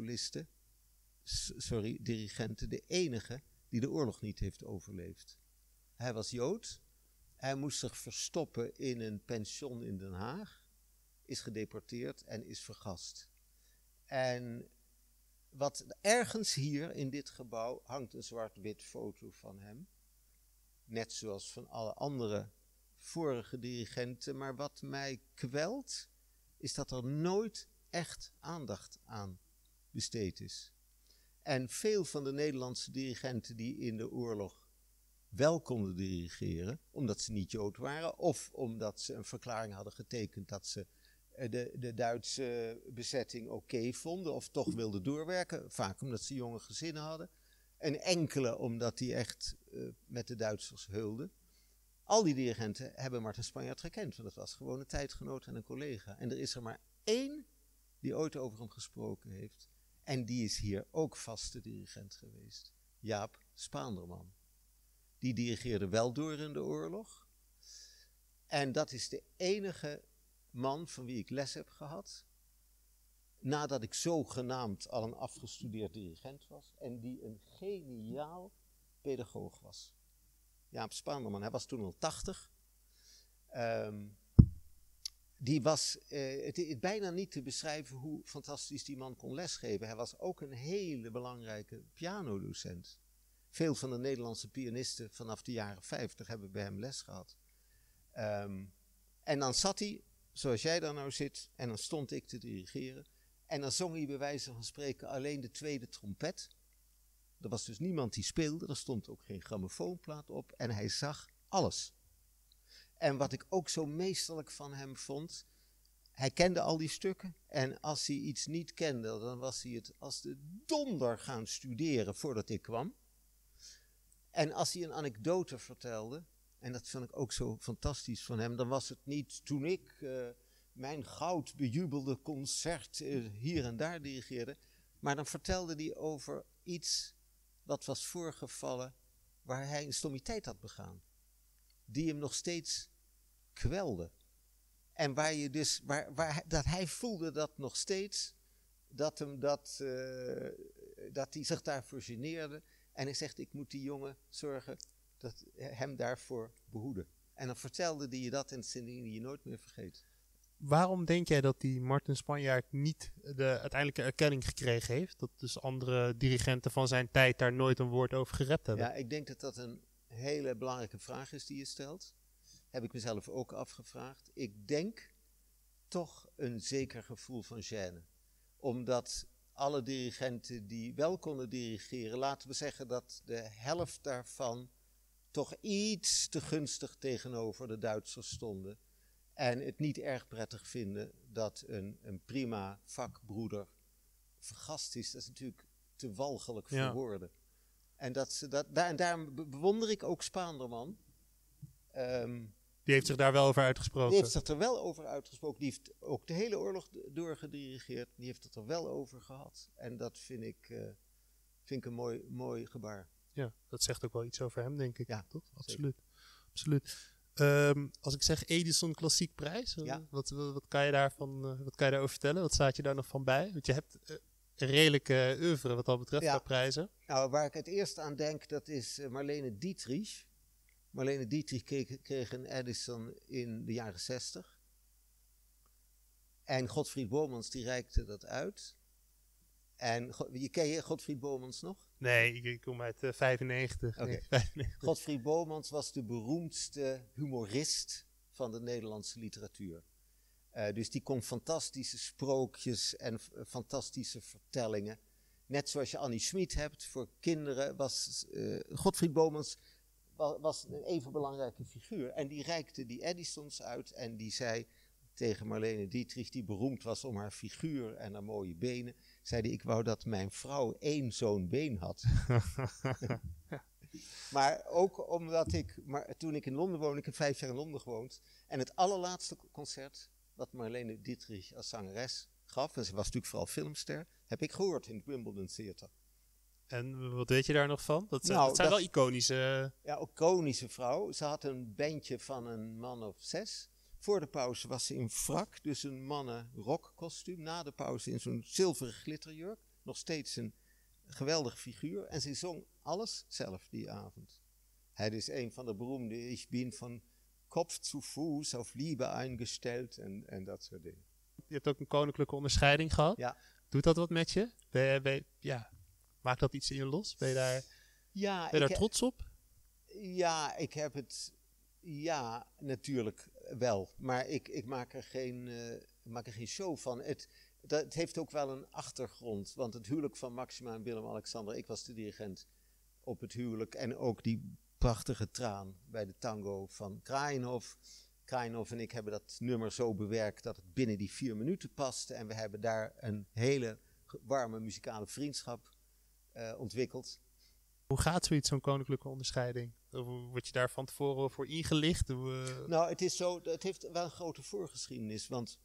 dirigenten de enige die de oorlog niet heeft overleefd. Hij was Jood. Hij moest zich verstoppen in een pension in Den Haag. Is gedeporteerd en is vergast. En ergens hier in dit gebouw hangt een zwart-wit foto van hem. Net zoals van alle andere vorige dirigenten. Maar wat mij kwelt, is dat er nooit echt aandacht aan besteed is. En veel van de Nederlandse dirigenten die in de oorlog wel konden dirigeren, omdat ze niet Jood waren, of omdat ze een verklaring hadden getekend dat ze de Duitse bezetting oké vonden, of toch wilden doorwerken, vaak omdat ze jonge gezinnen hadden, en enkele omdat die echt met de Duitsers heulden. Al die dirigenten hebben Martin Spanjaard gekend, want dat was gewoon een tijdgenoot en een collega. En er is er maar 1 die ooit over hem gesproken heeft. En die is hier ook vaste dirigent geweest. Jaap Spaanderman. Die dirigeerde wel door in de oorlog. En dat is de enige man van wie ik les heb gehad. Nadat ik zogenaamd al een afgestudeerd dirigent was. En die een geniaal pedagoog was. Jaap Spaanderman, hij was toen al 80. Die was, het is bijna niet te beschrijven hoe fantastisch die man kon lesgeven. Hij was ook een hele belangrijke pianodocent. Veel van de Nederlandse pianisten vanaf de jaren 50 hebben bij hem les gehad. En dan zat hij, zoals jij daar nou zit, en dan stond ik te dirigeren. En dan zong hij bij wijze van spreken alleen de tweede trompet. Er was dus niemand die speelde, er stond ook geen grammofoonplaat op en hij zag alles. En wat ik ook zo meesterlijk van hem vond, hij kende al die stukken en als hij iets niet kende, dan was hij het als de donder gaan studeren voordat ik kwam. En als hij een anekdote vertelde, en dat vond ik ook zo fantastisch van hem, dan was het niet toen ik mijn goud bejubelde concert hier en daar dirigeerde, maar dan vertelde hij over iets wat was voorgevallen waar hij een stommiteit had begaan. Die hem nog steeds kwelde. En waar je dus, dat hij voelde dat nog steeds, dat hij zich daarvoor geneerde. En hij zegt, ik moet die jongen zorgen dat hem daarvoor behoeden. En dan vertelde hij je dat en dat die je nooit meer vergeet. Waarom denk jij dat die Martin Spanjaard niet de uiteindelijke erkenning gekregen heeft? Dat dus andere dirigenten van zijn tijd daar nooit een woord over gerept hebben? Ja, ik denk dat dat een hele belangrijke vraag is die je stelt. Heb ik mezelf ook afgevraagd. Ik denk toch een zeker gevoel van gêne. Omdat alle dirigenten die wel konden dirigeren, laten we zeggen dat de helft daarvan toch iets te gunstig tegenover de Duitsers stonden. En het niet erg prettig vinden dat een prima vakbroeder vergast is. Dat is natuurlijk te walgelijk voor woorden. En daarom bewonder ik ook Spaanderman. Die heeft zich daar wel over uitgesproken. Die heeft zich er wel over uitgesproken. Die heeft ook de hele oorlog doorgedirigeerd. Die heeft het er wel over gehad. En dat vind ik een mooi gebaar. Ja, dat zegt ook wel iets over hem, denk ik. Ja, toch? Absoluut. Als ik zeg Edison Klassiek Prijs, wat kan je daarover vertellen? Wat staat je daar nog van bij? Want je hebt een redelijke oeuvre wat dat betreft qua prijzen. Nou, waar ik het eerst aan denk, dat is Marlene Dietrich. Marlene Dietrich kreeg een Edison in de jaren 60. En Godfried Bomans die reikte dat uit. En ken je Godfried Bomans nog? Nee, ik kom uit 95. Okay. 95. Godfried Bomans was de beroemdste humorist van de Nederlandse literatuur. Dus die kon fantastische sprookjes en fantastische vertellingen. Net zoals je Annie Schmid hebt voor kinderen, was Godfried Bomans was een even belangrijke figuur. En die reikte die Edisons uit en die zei tegen Marlene Dietrich, die beroemd was om haar figuur en haar mooie benen, zei die, ik wou dat mijn vrouw 1 zo'n been had. Maar ook omdat toen ik in Londen woonde, ik heb 5 jaar in Londen gewoond, en het allerlaatste concert wat Marlene Dietrich als zangeres gaf, en ze was natuurlijk vooral filmster, heb ik gehoord in het Wimbledon Theater. En wat weet je daar nog van? Dat zijn wel iconische... Ja, iconische vrouw. Ze had een bandje van een man of 6. Voor de pauze was ze in wrak, dus een mannen-rockkostuum. Na de pauze in zo'n zilveren glitterjurk. Nog steeds een geweldige figuur. En ze zong alles zelf die avond. Hij is een van de beroemde, ik ben van Kopf zu Fuß auf Liebe eingestellt en dat soort dingen. Je hebt ook een koninklijke onderscheiding gehad. Ja. Doet dat wat met je? Maakt dat iets in je los? Ben je daar trots op? Ja, ik heb het... Ja, natuurlijk wel. Maar ik maak er geen show van. Het heeft ook wel een achtergrond. Want het huwelijk van Maxima en Willem-Alexander... Ik was de dirigent op het huwelijk. En ook die prachtige traan bij de tango van Kraaienhof. Kraaienhof en ik hebben dat nummer zo bewerkt... dat het binnen die 4 minuten paste. En we hebben daar een hele warme muzikale vriendschap ontwikkeld. Hoe gaat zoiets, zo'n koninklijke onderscheiding? Word je daar van tevoren voor ingelicht? Nou, het is zo, het heeft wel een grote voorgeschiedenis. Want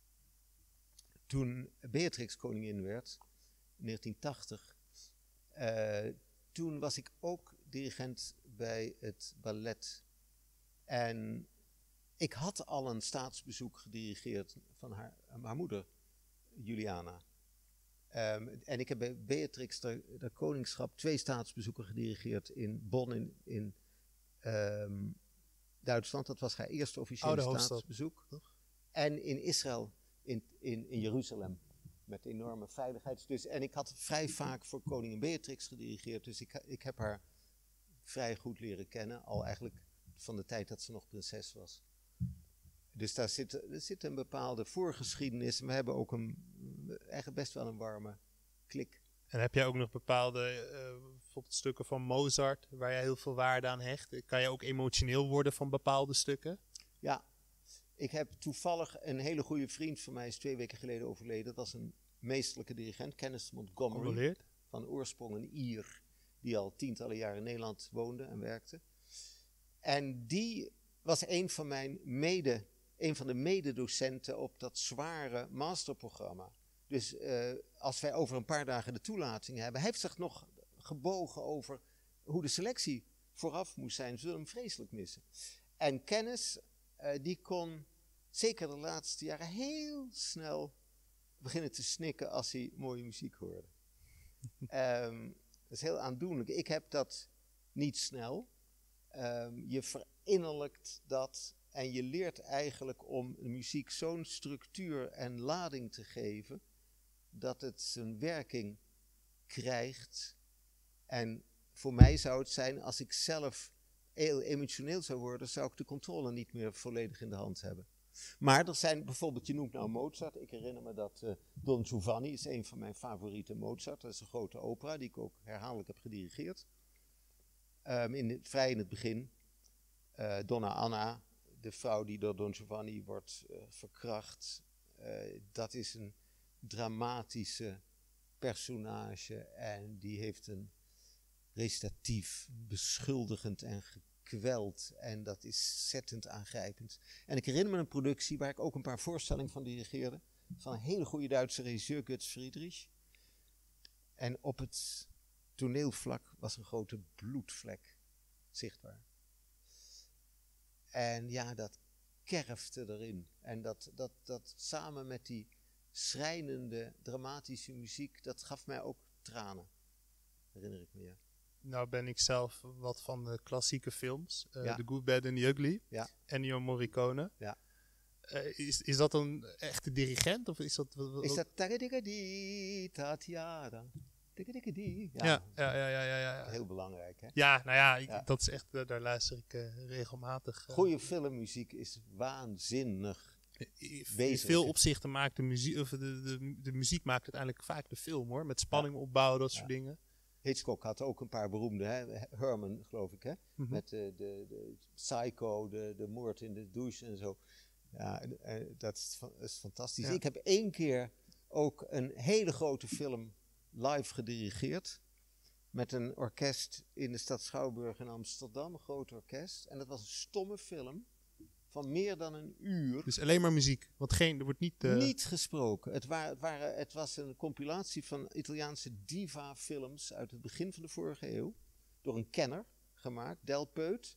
toen Beatrix koningin werd, in 1980... toen was ik ook dirigent bij het ballet. En ik had al een staatsbezoek gedirigeerd van haar moeder, Juliana. En ik heb bij Beatrix de koningschap 2 staatsbezoeken gedirigeerd in Bonn in Duitsland. Dat was haar eerste officiële staatsbezoek. Toch? En in Israël, in Jeruzalem. Met enorme veiligheid. En ik had vrij vaak voor koningin Beatrix gedirigeerd. Dus ik heb haar vrij goed leren kennen. Al eigenlijk van de tijd dat ze nog prinses was. Dus er zit een bepaalde voorgeschiedenis. En we hebben ook eigenlijk best wel een warme klik. En heb jij ook nog bepaalde bijvoorbeeld stukken van Mozart... waar jij heel veel waarde aan hecht? Kan je ook emotioneel worden van bepaalde stukken? Ja. Ik heb toevallig een hele goede vriend van mij... is 2 weken geleden overleden. Dat was een meesterlijke dirigent. Kenneth Montgomery. Van oorsprong een Ier. Die al tientallen jaren in Nederland woonde en werkte. En die was een van de mededocenten op dat zware masterprogramma. Dus als wij over een paar dagen de toelating hebben... Hij heeft zich nog gebogen over hoe de selectie vooraf moest zijn. Ze zullen hem vreselijk missen. En Kennis, die kon zeker de laatste jaren heel snel beginnen te snikken als hij mooie muziek hoorde. Dat is heel aandoenlijk. Ik heb dat niet snel. Je verinnerlijkt dat en je leert eigenlijk om de muziek zo'n structuur en lading te geven dat het zijn werking krijgt. En voor mij zou het zijn, als ik zelf heel emotioneel zou worden, zou ik de controle niet meer volledig in de hand hebben. Maar er zijn bijvoorbeeld, je noemt nou Mozart. Ik herinner me dat Don Giovanni is een van mijn favoriete Mozart. Dat is een grote opera die ik ook herhaaldelijk heb gedirigeerd. Vrij in het begin. Donna Anna, de vrouw die door Don Giovanni wordt verkracht. Dat is een dramatische personage en die heeft een recitatief, beschuldigend en gekweld. En dat is ontzettend aangrijpend. En ik herinner me een productie waar ik ook een paar voorstellingen van dirigeerde. Van een hele goede Duitse regisseur, Götz Friedrich. En op het toneelvlak was een grote bloedvlek zichtbaar. En ja, dat kerfde erin. En dat samen met die schrijnende, dramatische muziek, dat gaf mij ook tranen. Herinner ik me, ja. Nou ben ik zelf wat van de klassieke films. The Good, Bad and the Ugly. Ja. Ennio Morricone. Ja. Is dat een echte dirigent? Of is dat... Is dat... Tatiana. Ja. Heel belangrijk, hè? Ja, nou ja, dat is echt... Daar luister ik regelmatig. Goeie filmmuziek is waanzinnig. In veel opzichten maakt de muziek... Of de muziek maakt uiteindelijk vaak de film, hoor. Met spanning opbouwen, dat soort dingen. Hitchcock had ook een paar beroemde, hè? Herman, geloof ik, hè? Mm-hmm. Met de Psycho, de moord in de douche en zo. Ja, dat is fantastisch. Ja. Ik heb 1 keer ook een hele grote film live gedirigeerd. Met een orkest in de stad Schouwburg in Amsterdam, een groot orkest. En dat was een stomme film van meer dan 1 uur. Dus alleen maar muziek, want er wordt niet... Niet gesproken. Het was een compilatie van Italiaanse diva-films uit het begin van de vorige eeuw. Door een kenner gemaakt, Del Peut.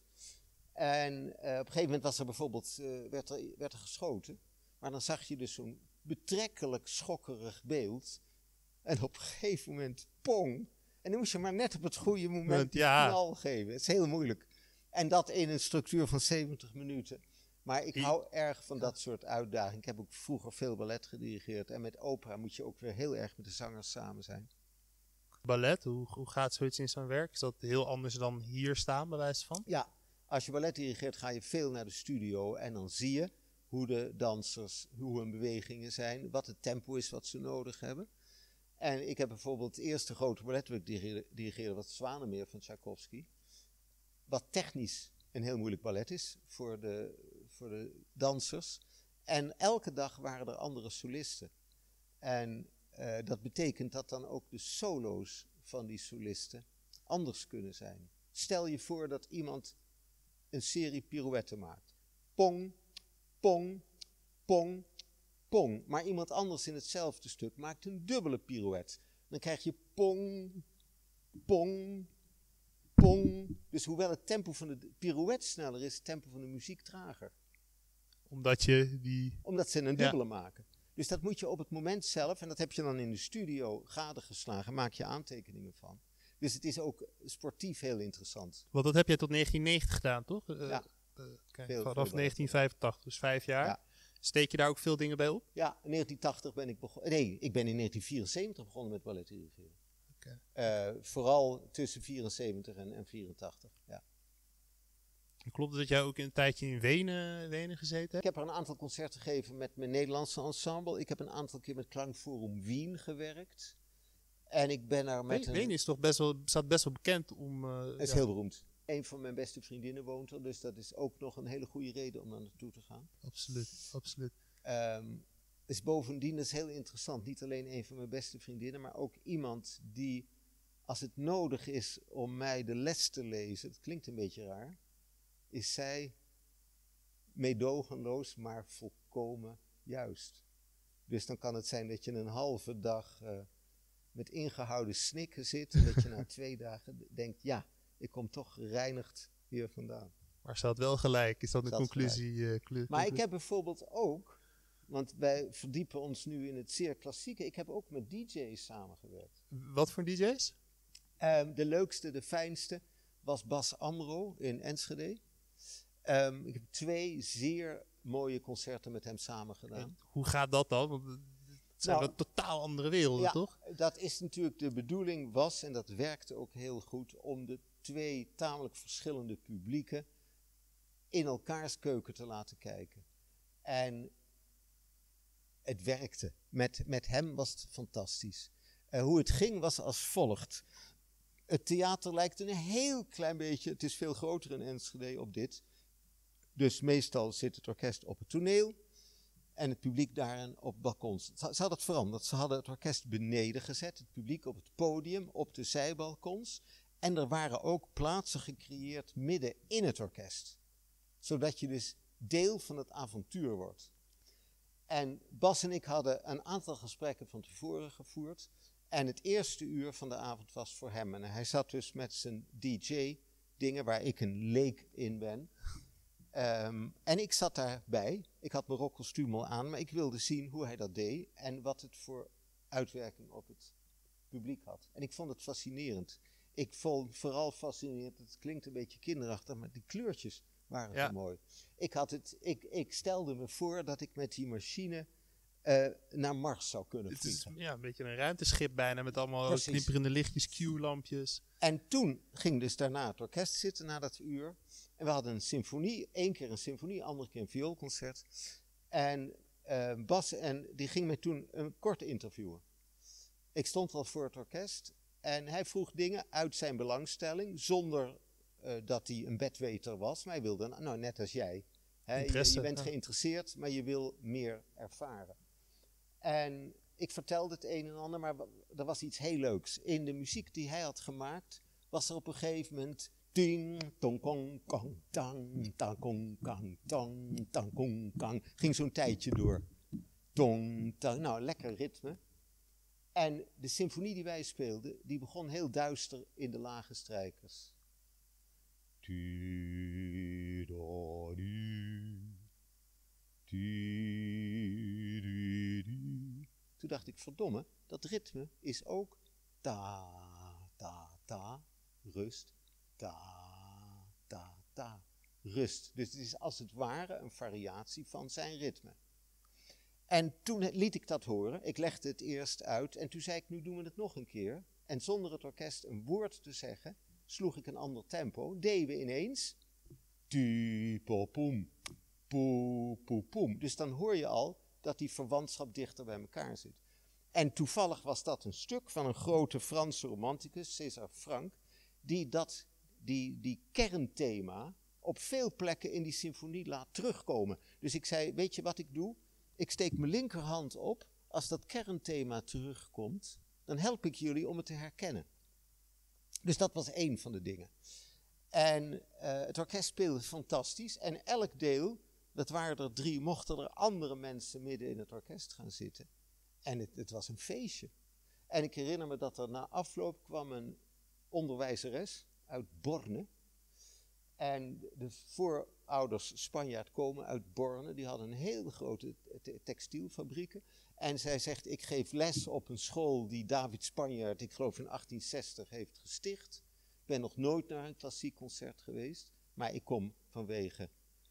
En op een gegeven moment was er bijvoorbeeld, werd er geschoten. Maar dan zag je dus zo'n betrekkelijk schokkerig beeld. En op een gegeven moment, pong. En dan moest je maar net op het goede moment die knal geven. Het is heel moeilijk. En dat in een structuur van 70 minuten. Maar ik hou erg van dat soort uitdagingen. Ik heb ook vroeger veel ballet gedirigeerd. En met opera moet je ook weer heel erg met de zangers samen zijn. Ballet, hoe gaat zoiets in zijn werk? Is dat heel anders dan hier staan, bij wijze van? Ja, als je ballet dirigeert ga je veel naar de studio. En dan zie je hoe de dansers, hoe hun bewegingen zijn. Wat het tempo is wat ze nodig hebben. En ik heb bijvoorbeeld het eerste grote ballet dat ik dirigeerde, was Zwanemeer van Tchaikovsky. Wat technisch een heel moeilijk ballet is voor de dansers. En elke dag waren er andere solisten. En dat betekent dat dan ook de solo's van die solisten anders kunnen zijn. Stel je voor dat iemand een serie pirouetten maakt. Pong, pong, pong, pong. Maar iemand anders in hetzelfde stuk maakt een dubbele pirouette. Dan krijg je pong, pong, pong. Dus hoewel het tempo van de pirouette sneller is, het tempo van de muziek trager. Omdat ze een dubbele maken. Dus dat moet je op het moment zelf, en dat heb je dan in de studio gadegeslagen, maak je aantekeningen van. Dus het is ook sportief heel interessant. Want dat heb jij tot 1990 gedaan, toch? Vanaf 1985, dus 5 jaar. Ja. Steek je daar ook veel dingen bij op? Ja, in 1980 ben ik begonnen. Nee, ik ben in 1974 begonnen met ballet dirigeren. Okay. Vooral tussen 74 en 84, ja. Klopt het dat jij ook een tijdje in Wenen gezeten hebt? Ik heb er een aantal concerten gegeven met mijn Nederlandse ensemble. Ik heb een aantal keer met Klankforum Wien gewerkt. En ik ben er met Wenen is toch staat best wel bekend om... Het is heel beroemd. Een van mijn beste vriendinnen woont er, dus dat is ook nog een hele goede reden om daar naartoe te gaan. Absoluut. Is bovendien, dat is heel interessant, niet alleen een van mijn beste vriendinnen, maar ook iemand die, als het nodig is om mij de les te lezen, het klinkt een beetje raar, is zij meedogenloos, maar volkomen juist. Dus dan kan het zijn dat je een halve dag met ingehouden snikken zit en dat je na 2 dagen denkt, ja, ik kom toch gereinigd hier vandaan. Maar ze had wel gelijk, is dat de conclusie? Maar ik heb bijvoorbeeld ook, want wij verdiepen ons nu in het zeer klassieke, ik heb ook met DJ's samengewerkt. Wat voor DJ's? De leukste, de fijnste was Bas Amro in Enschede. Ik heb 2 zeer mooie concerten met hem samen gedaan. En hoe gaat dat dan? Want het zijn wel totaal andere werelden, toch? Dat is natuurlijk de bedoeling was, en dat werkte ook heel goed, om de 2 tamelijk verschillende publieken in elkaars keuken te laten kijken. En het werkte. Met hem was het fantastisch. Hoe het ging was als volgt. Het theater lijkt een heel klein beetje, het is veel groter in Enschede op dit. Dus meestal zit het orkest op het toneel en het publiek daarin op balkons. Ze hadden het veranderd. Ze hadden het orkest beneden gezet, het publiek op het podium, op de zijbalkons. En er waren ook plaatsen gecreëerd midden in het orkest. Zodat je dus deel van het avontuur wordt. En Bas en ik hadden een aantal gesprekken van tevoren gevoerd. En het eerste uur van de avond was voor hem. En hij zat dus met zijn DJ-dingen, waar ik een leek in ben. En ik zat daarbij. Ik had mijn rockkostuum al aan, maar ik wilde zien hoe hij dat deed. En wat het voor uitwerking op het publiek had. En ik vond het fascinerend. Ik vond vooral fascinerend, het klinkt een beetje kinderachtig, maar die kleurtjes waren zo mooi. Ik stelde me voor dat ik met die machine naar Mars zou kunnen vliegen. Het is een beetje een ruimteschip bijna, met allemaal knipperende lichtjes, Q-lampjes. En toen ging dus daarna het orkest zitten, na dat uur. En we hadden een symfonie, 1 keer een symfonie, andere keer een vioolconcert. En Bas die ging mij toen een kort interviewen. Ik stond al voor het orkest en hij vroeg dingen uit zijn belangstelling, zonder dat hij een bedweter was. Maar hij wilde, nou net als jij, hè, je bent geïnteresseerd, maar je wil meer ervaren. En ik vertelde het een en ander, maar er was iets heel leuks. In de muziek die hij had gemaakt, was er op een gegeven moment ting, tong, kong, kong, tang, tang, kong, kang, tong, tang, kong, kang. Ging zo'n tijdje door. Tong, tang, nou, lekker ritme. En de symfonie die wij speelden, die begon heel duister in de lage strijkers. Toen dacht ik, verdomme, dat ritme is ook ta, ta, ta, rust, ta, ta, ta, rust. Dus het is als het ware een variatie van zijn ritme. En toen liet ik dat horen, ik legde het eerst uit en toen zei ik, nu doen we het nog een keer. En zonder het orkest een woord te zeggen, sloeg ik een ander tempo, deden we ineens, tu-po-poem, poe-poe-poem. Dus dan hoor je al dat die verwantschap dichter bij elkaar zit. En toevallig was dat een stuk van een grote Franse romanticus, César Franck, die kernthema op veel plekken in die symfonie laat terugkomen. Dus ik zei, weet je wat ik doe? Ik steek mijn linkerhand op. Als dat kernthema terugkomt, dan help ik jullie om het te herkennen. Dus dat was één van de dingen. En het orkest speelde fantastisch. En elk deel, dat waren er 3, mochten er andere mensen midden in het orkest gaan zitten. En het was een feestje. En ik herinner me dat er na afloop kwam een onderwijzeres uit Borne. En de voorouders Spanjaard komen uit Borne. Die hadden een hele grote textielfabrieken. En zij zegt, ik geef les op een school die David Spanjaard, ik geloof in 1860, heeft gesticht. Ik ben nog nooit naar een klassiek concert geweest. Maar ik kom vanwege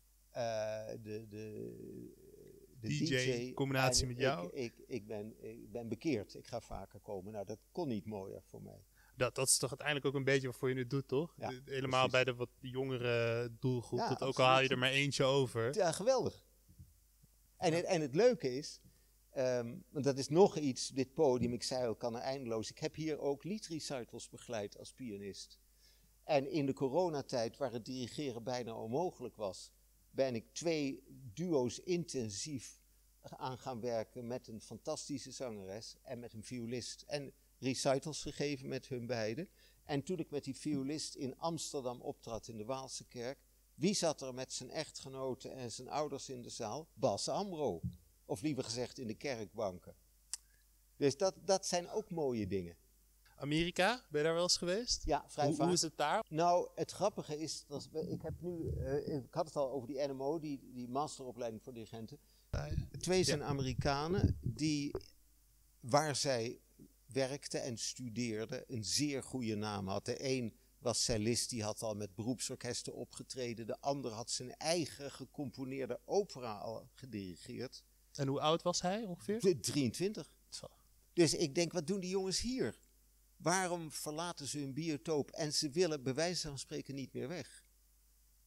de DJ, combinatie met jou. Ik ben bekeerd. Ik ga vaker komen. Nou, dat kon niet mooier voor mij. Dat is toch uiteindelijk ook een beetje waarvoor je het doet, toch? Ja, helemaal precies. Bij de wat jongere doelgroep. Ja, ook al haal je er maar eentje over. Ja, geweldig. En het leuke is, want dat is nog iets, dit podium, ik zei al, kan er eindeloos. Ik heb hier ook liedrecitals begeleid als pianist. En in de coronatijd, waar het dirigeren bijna onmogelijk was, ben ik 2 duo's intensief aan gaan werken met een fantastische zangeres en met een violist. En recitals gegeven met hun beiden. En toen ik met die violist in Amsterdam optrad in de Waalse kerk, wie zat er met zijn echtgenote en zijn ouders in de zaal? Bas Amro. Of liever gezegd in de kerkbanken. Dus dat zijn ook mooie dingen. Amerika, ben je daar wel eens geweest? Ja, vrij vaak. Hoe is het daar? Nou, het grappige is, ik had het al over die NMO, die masteropleiding voor dirigenten. 2 zijn Amerikanen waar zij werkte en studeerde, een zeer goede naam had. De een was cellist, die had al met beroepsorkesten opgetreden. De ander had zijn eigen gecomponeerde opera al gedirigeerd. En hoe oud was hij ongeveer? 23. Zo. Dus ik denk, wat doen die jongens hier? Waarom verlaten ze hun biotoop en ze willen bij wijze van spreken niet meer weg?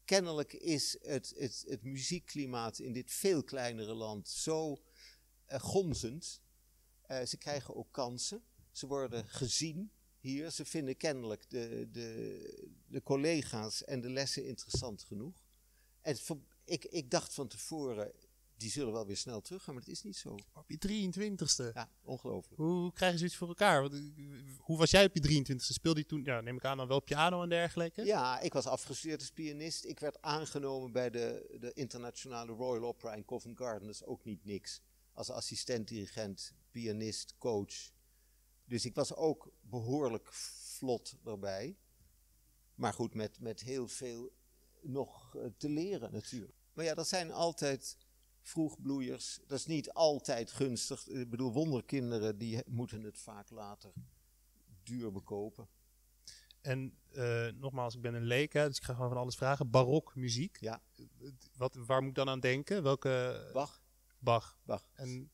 kennelijk is het muziekklimaat in dit veel kleinere land zo gonzend. Ze krijgen ook kansen. Ze worden gezien hier. Ze vinden kennelijk de collega's en de lessen interessant genoeg. En ik dacht van tevoren, die zullen wel weer snel teruggaan, maar dat is niet zo. Op je 23ste? Ja, ongelooflijk. Hoe krijgen ze iets voor elkaar? Hoe was jij op je 23ste? Speelde je toen, neem ik aan, dan wel piano en dergelijke? Ja, ik was afgestudeerd als pianist. Ik werd aangenomen bij de internationale Royal Opera in Covent Garden. Dat is ook niet niks. Als assistent-dirigent, pianist, coach. Dus ik was ook behoorlijk vlot erbij. Maar goed, met heel veel nog te leren natuurlijk. Maar ja, dat zijn altijd vroegbloeiers. Dat is niet altijd gunstig. Ik bedoel, wonderkinderen die moeten het vaak later duur bekopen. En nogmaals, ik ben een leek, dus ik ga gewoon van alles vragen. Barokmuziek. Ja. Waar moet ik dan aan denken? Welke? Bach. En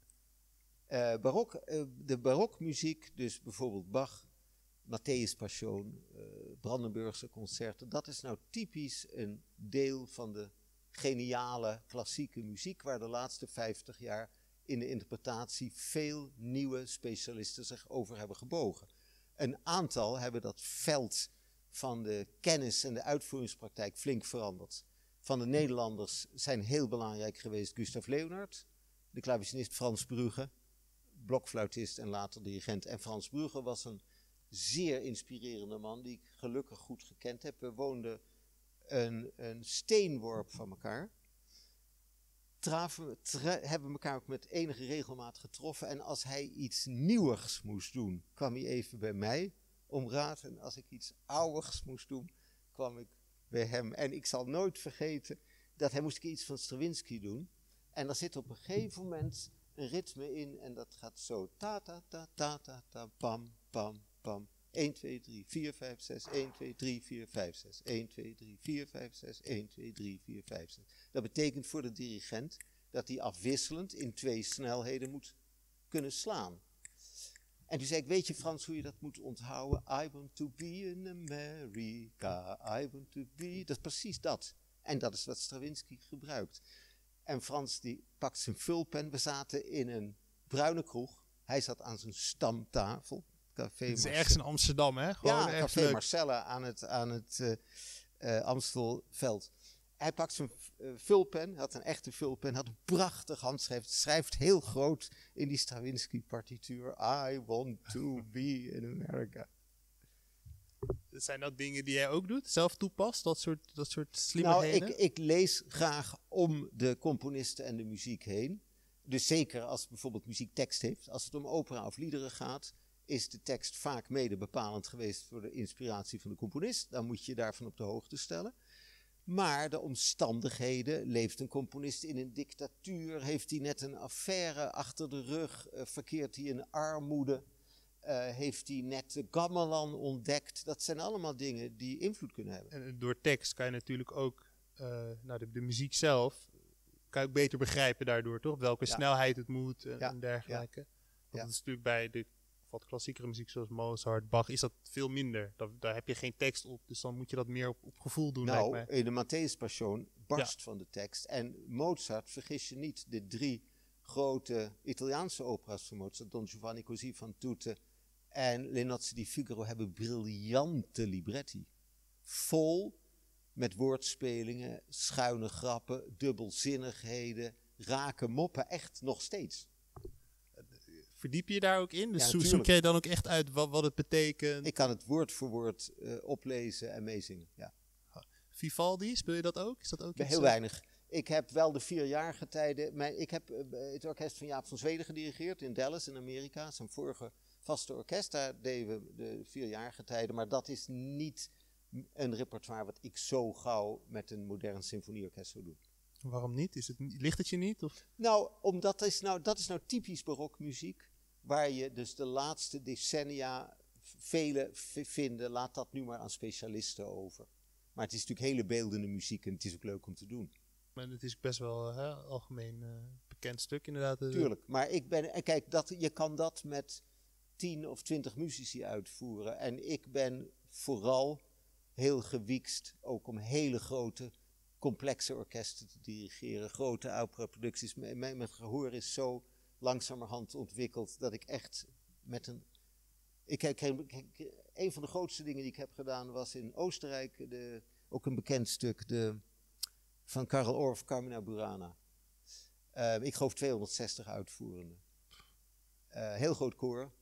de barokmuziek, dus bijvoorbeeld Bach, Matthäus Passion, Brandenburgse concerten, dat is nou typisch een deel van de geniale klassieke muziek waar de laatste 50 jaar in de interpretatie veel nieuwe specialisten zich over hebben gebogen. Een aantal hebben dat veld van de kennis en de uitvoeringspraktijk flink veranderd. Van de Nederlanders zijn heel belangrijk geweest Gustav Leonard, de klavecinist Frans Brugge, blokfluitist en later dirigent. En Frans Brugge was een zeer inspirerende man die ik gelukkig goed gekend heb. We woonden een steenworp van elkaar. Hebben elkaar ook met enige regelmaat getroffen. En als hij iets nieuwigs moest doen, kwam hij even bij mij om raad. En als ik iets oudigs moest doen, kwam ik bij hem. En ik zal nooit vergeten dat hij moest iets van Stravinsky doen. En er zit op een gegeven moment een ritme in en dat gaat zo. Ta ta ta ta ta ta pam pam pam. 1, 2, 3, 4, 5, 6, 1, 2, 3, 4, 5, 6, 1, 2, 3, 4, 5, 6, 1, 2, 3, 4, 5, 6. Dat betekent voor de dirigent dat hij afwisselend in 2 snelheden moet kunnen slaan. En toen zei ik, weet je Frans hoe je dat moet onthouden? I want to be in America, I want to be... Dat is precies dat. En dat is wat Stravinsky gebruikt. En Frans die pakt zijn vulpen. We zaten in een bruine kroeg. Hij zat aan zijn stamtafel. Café het is ergens in Amsterdam, hè? Gewoon ja, Café Marcella aan het Amstelveld. Hij pakt zijn vulpen, had een echte vulpen, had een prachtig handschrift. Schrijft heel groot in die Stravinsky-partituur. I want to be in America. Zijn dat dingen die jij ook doet? Zelf toepast? Dat soort slimmigheden? Nou, ik lees graag om de componisten en de muziek heen. Dus zeker als bijvoorbeeld muziek tekst heeft. Als het om opera of liederen gaat, is de tekst vaak mede bepalend geweest voor de inspiratie van de componist. Dan moet je daarvan op de hoogte stellen. Maar de omstandigheden, leeft een componist in een dictatuur, heeft hij net een affaire achter de rug, verkeert hij in armoede, heeft hij net de gamelan ontdekt. Dat zijn allemaal dingen die invloed kunnen hebben. En door tekst kan je natuurlijk ook de muziek zelf kan je ook beter begrijpen daardoor, toch? Op welke snelheid het moet en dergelijke. Dat is natuurlijk bij de wat klassiekere muziek zoals Mozart, Bach, is dat veel minder. Daar heb je geen tekst op, dus dan moet je dat meer op gevoel doen, lijkt mij. In de Matthäus Passion barst van de tekst. En Mozart, vergis je niet, de 3 grote Italiaanse opera's van Mozart, Don Giovanni Così fan tutte en Le Nozze di Figaro, hebben briljante libretti. Vol met woordspelingen, schuine grappen, dubbelzinnigheden, rake moppen, echt nog steeds. Verdiep je daar ook in? Dus zoek jij dan ook echt uit wat het betekent? Ik kan het woord voor woord oplezen en meezingen, ja. Vivaldi, speel je dat ook? Is dat ook iets? Heel weinig. Ik heb wel de 4-jarige tijden... Ik heb het orkest van Jaap van Zweden gedirigeerd in Dallas in Amerika. Zijn vorige vaste orkest. Daar deden we de 4-jarige tijden. Maar dat is niet een repertoire wat ik zo gauw met een modern symfonieorkest zou doen. Waarom niet? Ligt het je niet? Of? Nou, omdat dat is nou typisch barokmuziek. Waar je dus de laatste decennia velen vinden, laat dat nu maar aan specialisten over. Maar het is natuurlijk hele beeldende muziek en het is ook leuk om te doen. Maar het is best wel algemeen bekend stuk inderdaad. Tuurlijk, maar je kan dat met 10 of 20 muzici uitvoeren. En ik ben vooral heel gewiekst ook om hele grote complexe orkesten te dirigeren, grote operaproducties. Mijn gehoor is zo langzamerhand ontwikkeld dat ik echt met een... Een van de grootste dingen die ik heb gedaan was in Oostenrijk, ook een bekend stuk, van Karel Orff, Carmina Burana. Ik geloof 260 uitvoerenden. Heel groot koor,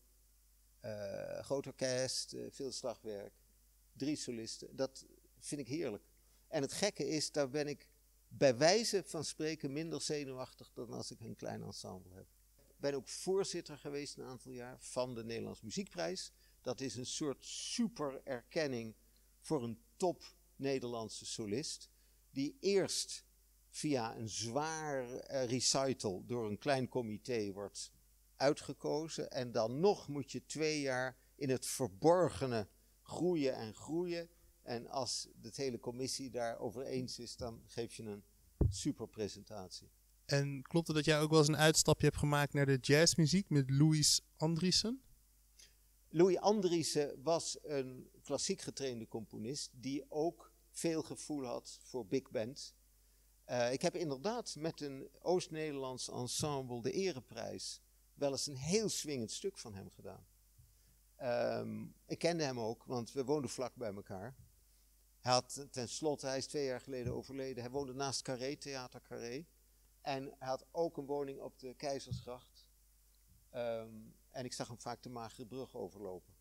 groot orkest, veel slagwerk, 3 solisten. Dat vind ik heerlijk. En het gekke is, daar ben ik bij wijze van spreken minder zenuwachtig dan als ik een klein ensemble heb. Ik ben ook voorzitter geweest een aantal jaar van de Nederlands Muziekprijs. Dat is een soort super erkenning voor een top Nederlandse solist. Die eerst via een zwaar recital door een klein comité wordt uitgekozen. En dan nog moet je 2 jaar in het verborgene groeien en groeien. En als de hele commissie daarover eens is, dan geef je een super presentatie. En klopt het dat jij ook wel eens een uitstapje hebt gemaakt naar de jazzmuziek met Louis Andriessen? Louis Andriessen was een klassiek getrainde componist die ook veel gevoel had voor big band. Ik heb inderdaad met een Oost-Nederlands ensemble de Ereprijs wel eens een heel swingend stuk van hem gedaan. Ik kende hem ook, want we woonden vlak bij elkaar. Hij is 2 jaar geleden overleden. Hij woonde naast Carré, Theater Carré. En hij had ook een woning op de Keizersgracht. En ik zag hem vaak de Magere Brug overlopen.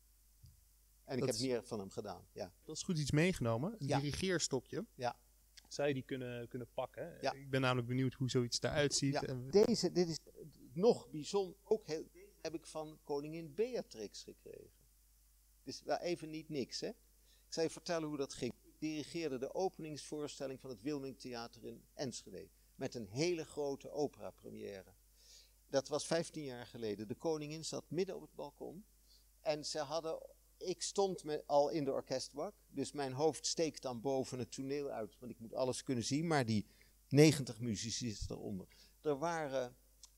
En ik heb meer van hem gedaan, ja. Dat is goed iets meegenomen, een dirigeerstokje. Ja. Zou je die kunnen pakken? Ja. Ik ben namelijk benieuwd hoe zoiets eruit ziet. Ja. Dit is nog bijzonder, deze heb ik van koningin Beatrix gekregen. Dus wel even niet niks, hè. Ik zal je vertellen hoe dat ging. Ik dirigeerde de openingsvoorstelling van het Wilming Theater in Enschede. Met een hele grote operapremière. Dat was 15 jaar geleden. De koningin zat midden op het balkon. En ik stond al in de orkestbak. Dus mijn hoofd steekt dan boven het toneel uit. Want ik moet alles kunnen zien. Maar die 90 muzici zitten eronder. Er waren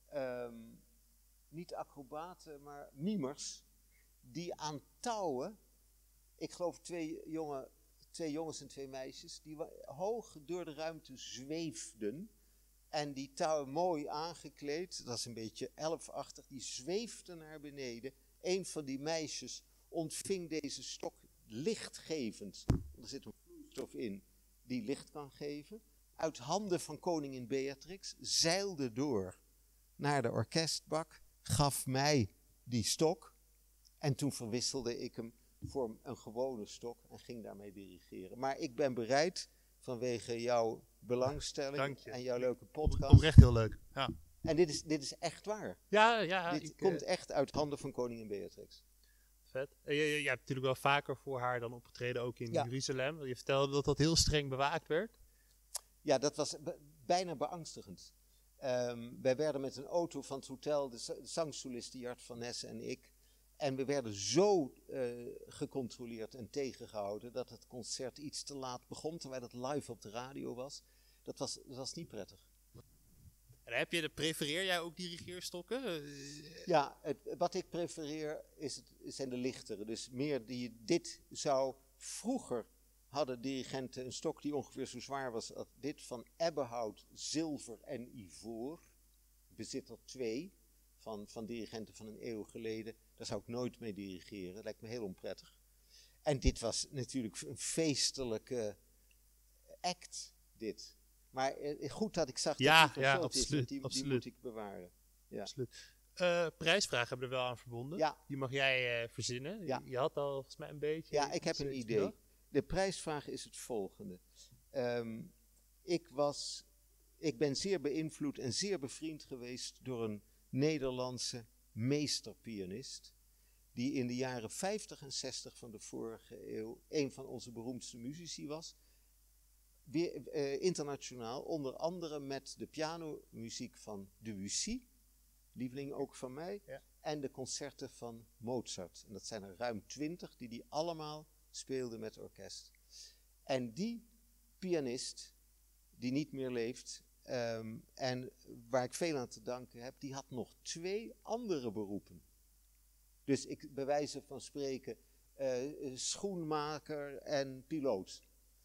niet acrobaten, maar mimers. Die aan touwen, ik geloof 2 jongens en 2 meisjes, die hoog door de ruimte zweefden. En die touwen mooi aangekleed, dat is een beetje elfachtig, die zweefden naar beneden. Een van die meisjes ontving deze stok lichtgevend. Er zit een vloeistof in die licht kan geven. Uit handen van koningin Beatrix, zeilde door naar de orkestbak, gaf mij die stok. En toen verwisselde ik hem voor een gewone stok en ging daarmee dirigeren. Maar ik ben bereid, vanwege jouw belangstelling en jouw leuke podcast. Oprecht heel leuk. Ja. En dit is echt waar. Ja. Dit komt echt uit handen van koningin Beatrix. Vet. Je hebt natuurlijk wel vaker voor haar dan opgetreden, ook in Jeruzalem. Je vertelde dat dat heel streng bewaakt werd. Ja, dat was bijna beangstigend. Wij werden met een auto van het hotel, de zangsolist Jart van Ness en ik. En we werden zo gecontroleerd en tegengehouden dat het concert iets te laat begon, terwijl het live op de radio was. Dat was niet prettig. En prefereer jij ook dirigeerstokken? Ja, wat ik prefereer zijn de lichtere. Dus meer vroeger hadden dirigenten een stok die ongeveer zo zwaar was als dit, van ebbenhout, zilver en ivoor. Ik bezit er 2 van dirigenten van een eeuw geleden. Daar zou ik nooit mee dirigeren. Dat lijkt me heel onprettig. En dit was natuurlijk een feestelijke act, dit. Maar goed dat ik zag dat het absoluut, is, die moet ik bewaren. Ja. Absoluut. Prijsvragen hebben er wel aan verbonden. Ja. Die mag jij verzinnen. Ja. Je had al volgens mij een beetje... Ja, ik heb een idee. De prijsvraag is het volgende. Ik ben zeer beïnvloed en zeer bevriend geweest door een Nederlandse meesterpianist, die in de jaren 50 en 60 van de vorige eeuw een van onze beroemdste muzici was. Internationaal, onder andere met de pianomuziek van Debussy, lieveling ook van mij, en de concerten van Mozart. En dat zijn er ruim 20 die allemaal speelde met orkest. En die pianist, die niet meer leeft, en waar ik veel aan te danken heb, die had nog 2 andere beroepen. Dus ik, bij wijze van spreken, schoenmaker en piloot.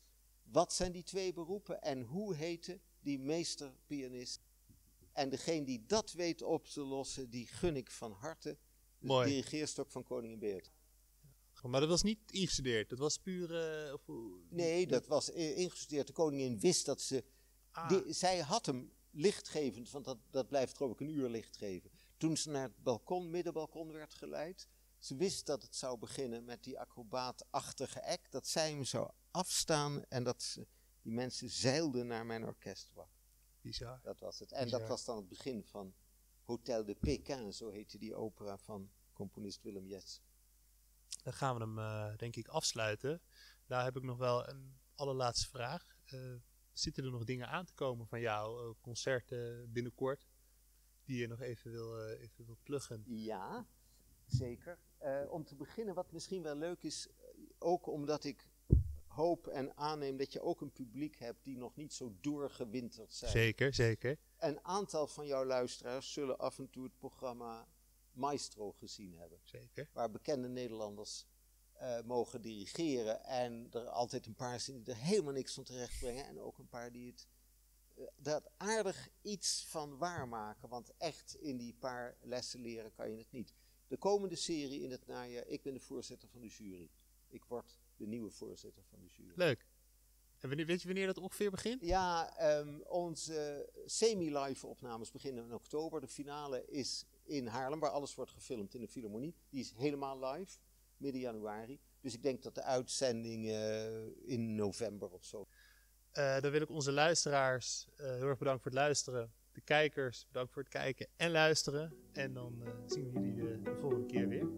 Wat zijn die 2 beroepen en hoe heette die meesterpianist? En degene die dat weet op te lossen, die gun ik van harte de dirigeerstok van koningin Beatrix. Maar dat was niet ingestudeerd, dat was puur... Nee, dat was ingestudeerd. De koningin wist dat ze... zij had hem lichtgevend, want dat blijft geloof ik een uur licht geven. Toen ze naar het balkon, middenbalkon werd geleid. Ze wist dat het zou beginnen met die acrobaatachtige act. Dat zij hem zou afstaan en dat die mensen zeilden naar mijn orkest. Bizar. Dat was het. En bizar. Dat was dan het begin van Hotel de Pékin, zo heette die opera van componist Willem Jetz. Dan gaan we hem denk ik afsluiten. Daar heb ik nog wel een allerlaatste vraag. Zitten er nog dingen aan te komen van jou, concerten binnenkort, die je nog even wil pluggen? Ja, zeker. Om te beginnen, wat misschien wel leuk is, ook omdat ik hoop en aanneem dat je ook een publiek hebt die nog niet zo doorgewinterd zijn. Zeker, zeker. Een aantal van jouw luisteraars zullen af en toe het programma Maestro gezien hebben. Zeker. Waar bekende Nederlanders mogen dirigeren en er altijd een paar zijn die er helemaal niks van terecht brengen en ook een paar die dat aardig iets van waarmaken, want echt in die paar lessen leren kan je het niet. De komende serie in het najaar, ik ben de voorzitter van de jury. Ik word de nieuwe voorzitter van de jury. Leuk. En weet je wanneer dat ongeveer begint? Ja, onze semi-live opnames beginnen in oktober. De finale is in Haarlem, waar alles wordt gefilmd in de Philharmonie. Die is helemaal live, midden januari. Dus ik denk dat de uitzending in november of zo. Dan wil ik onze luisteraars heel erg bedanken voor het luisteren. De kijkers, bedankt voor het kijken en luisteren. En dan zien we jullie de volgende keer weer.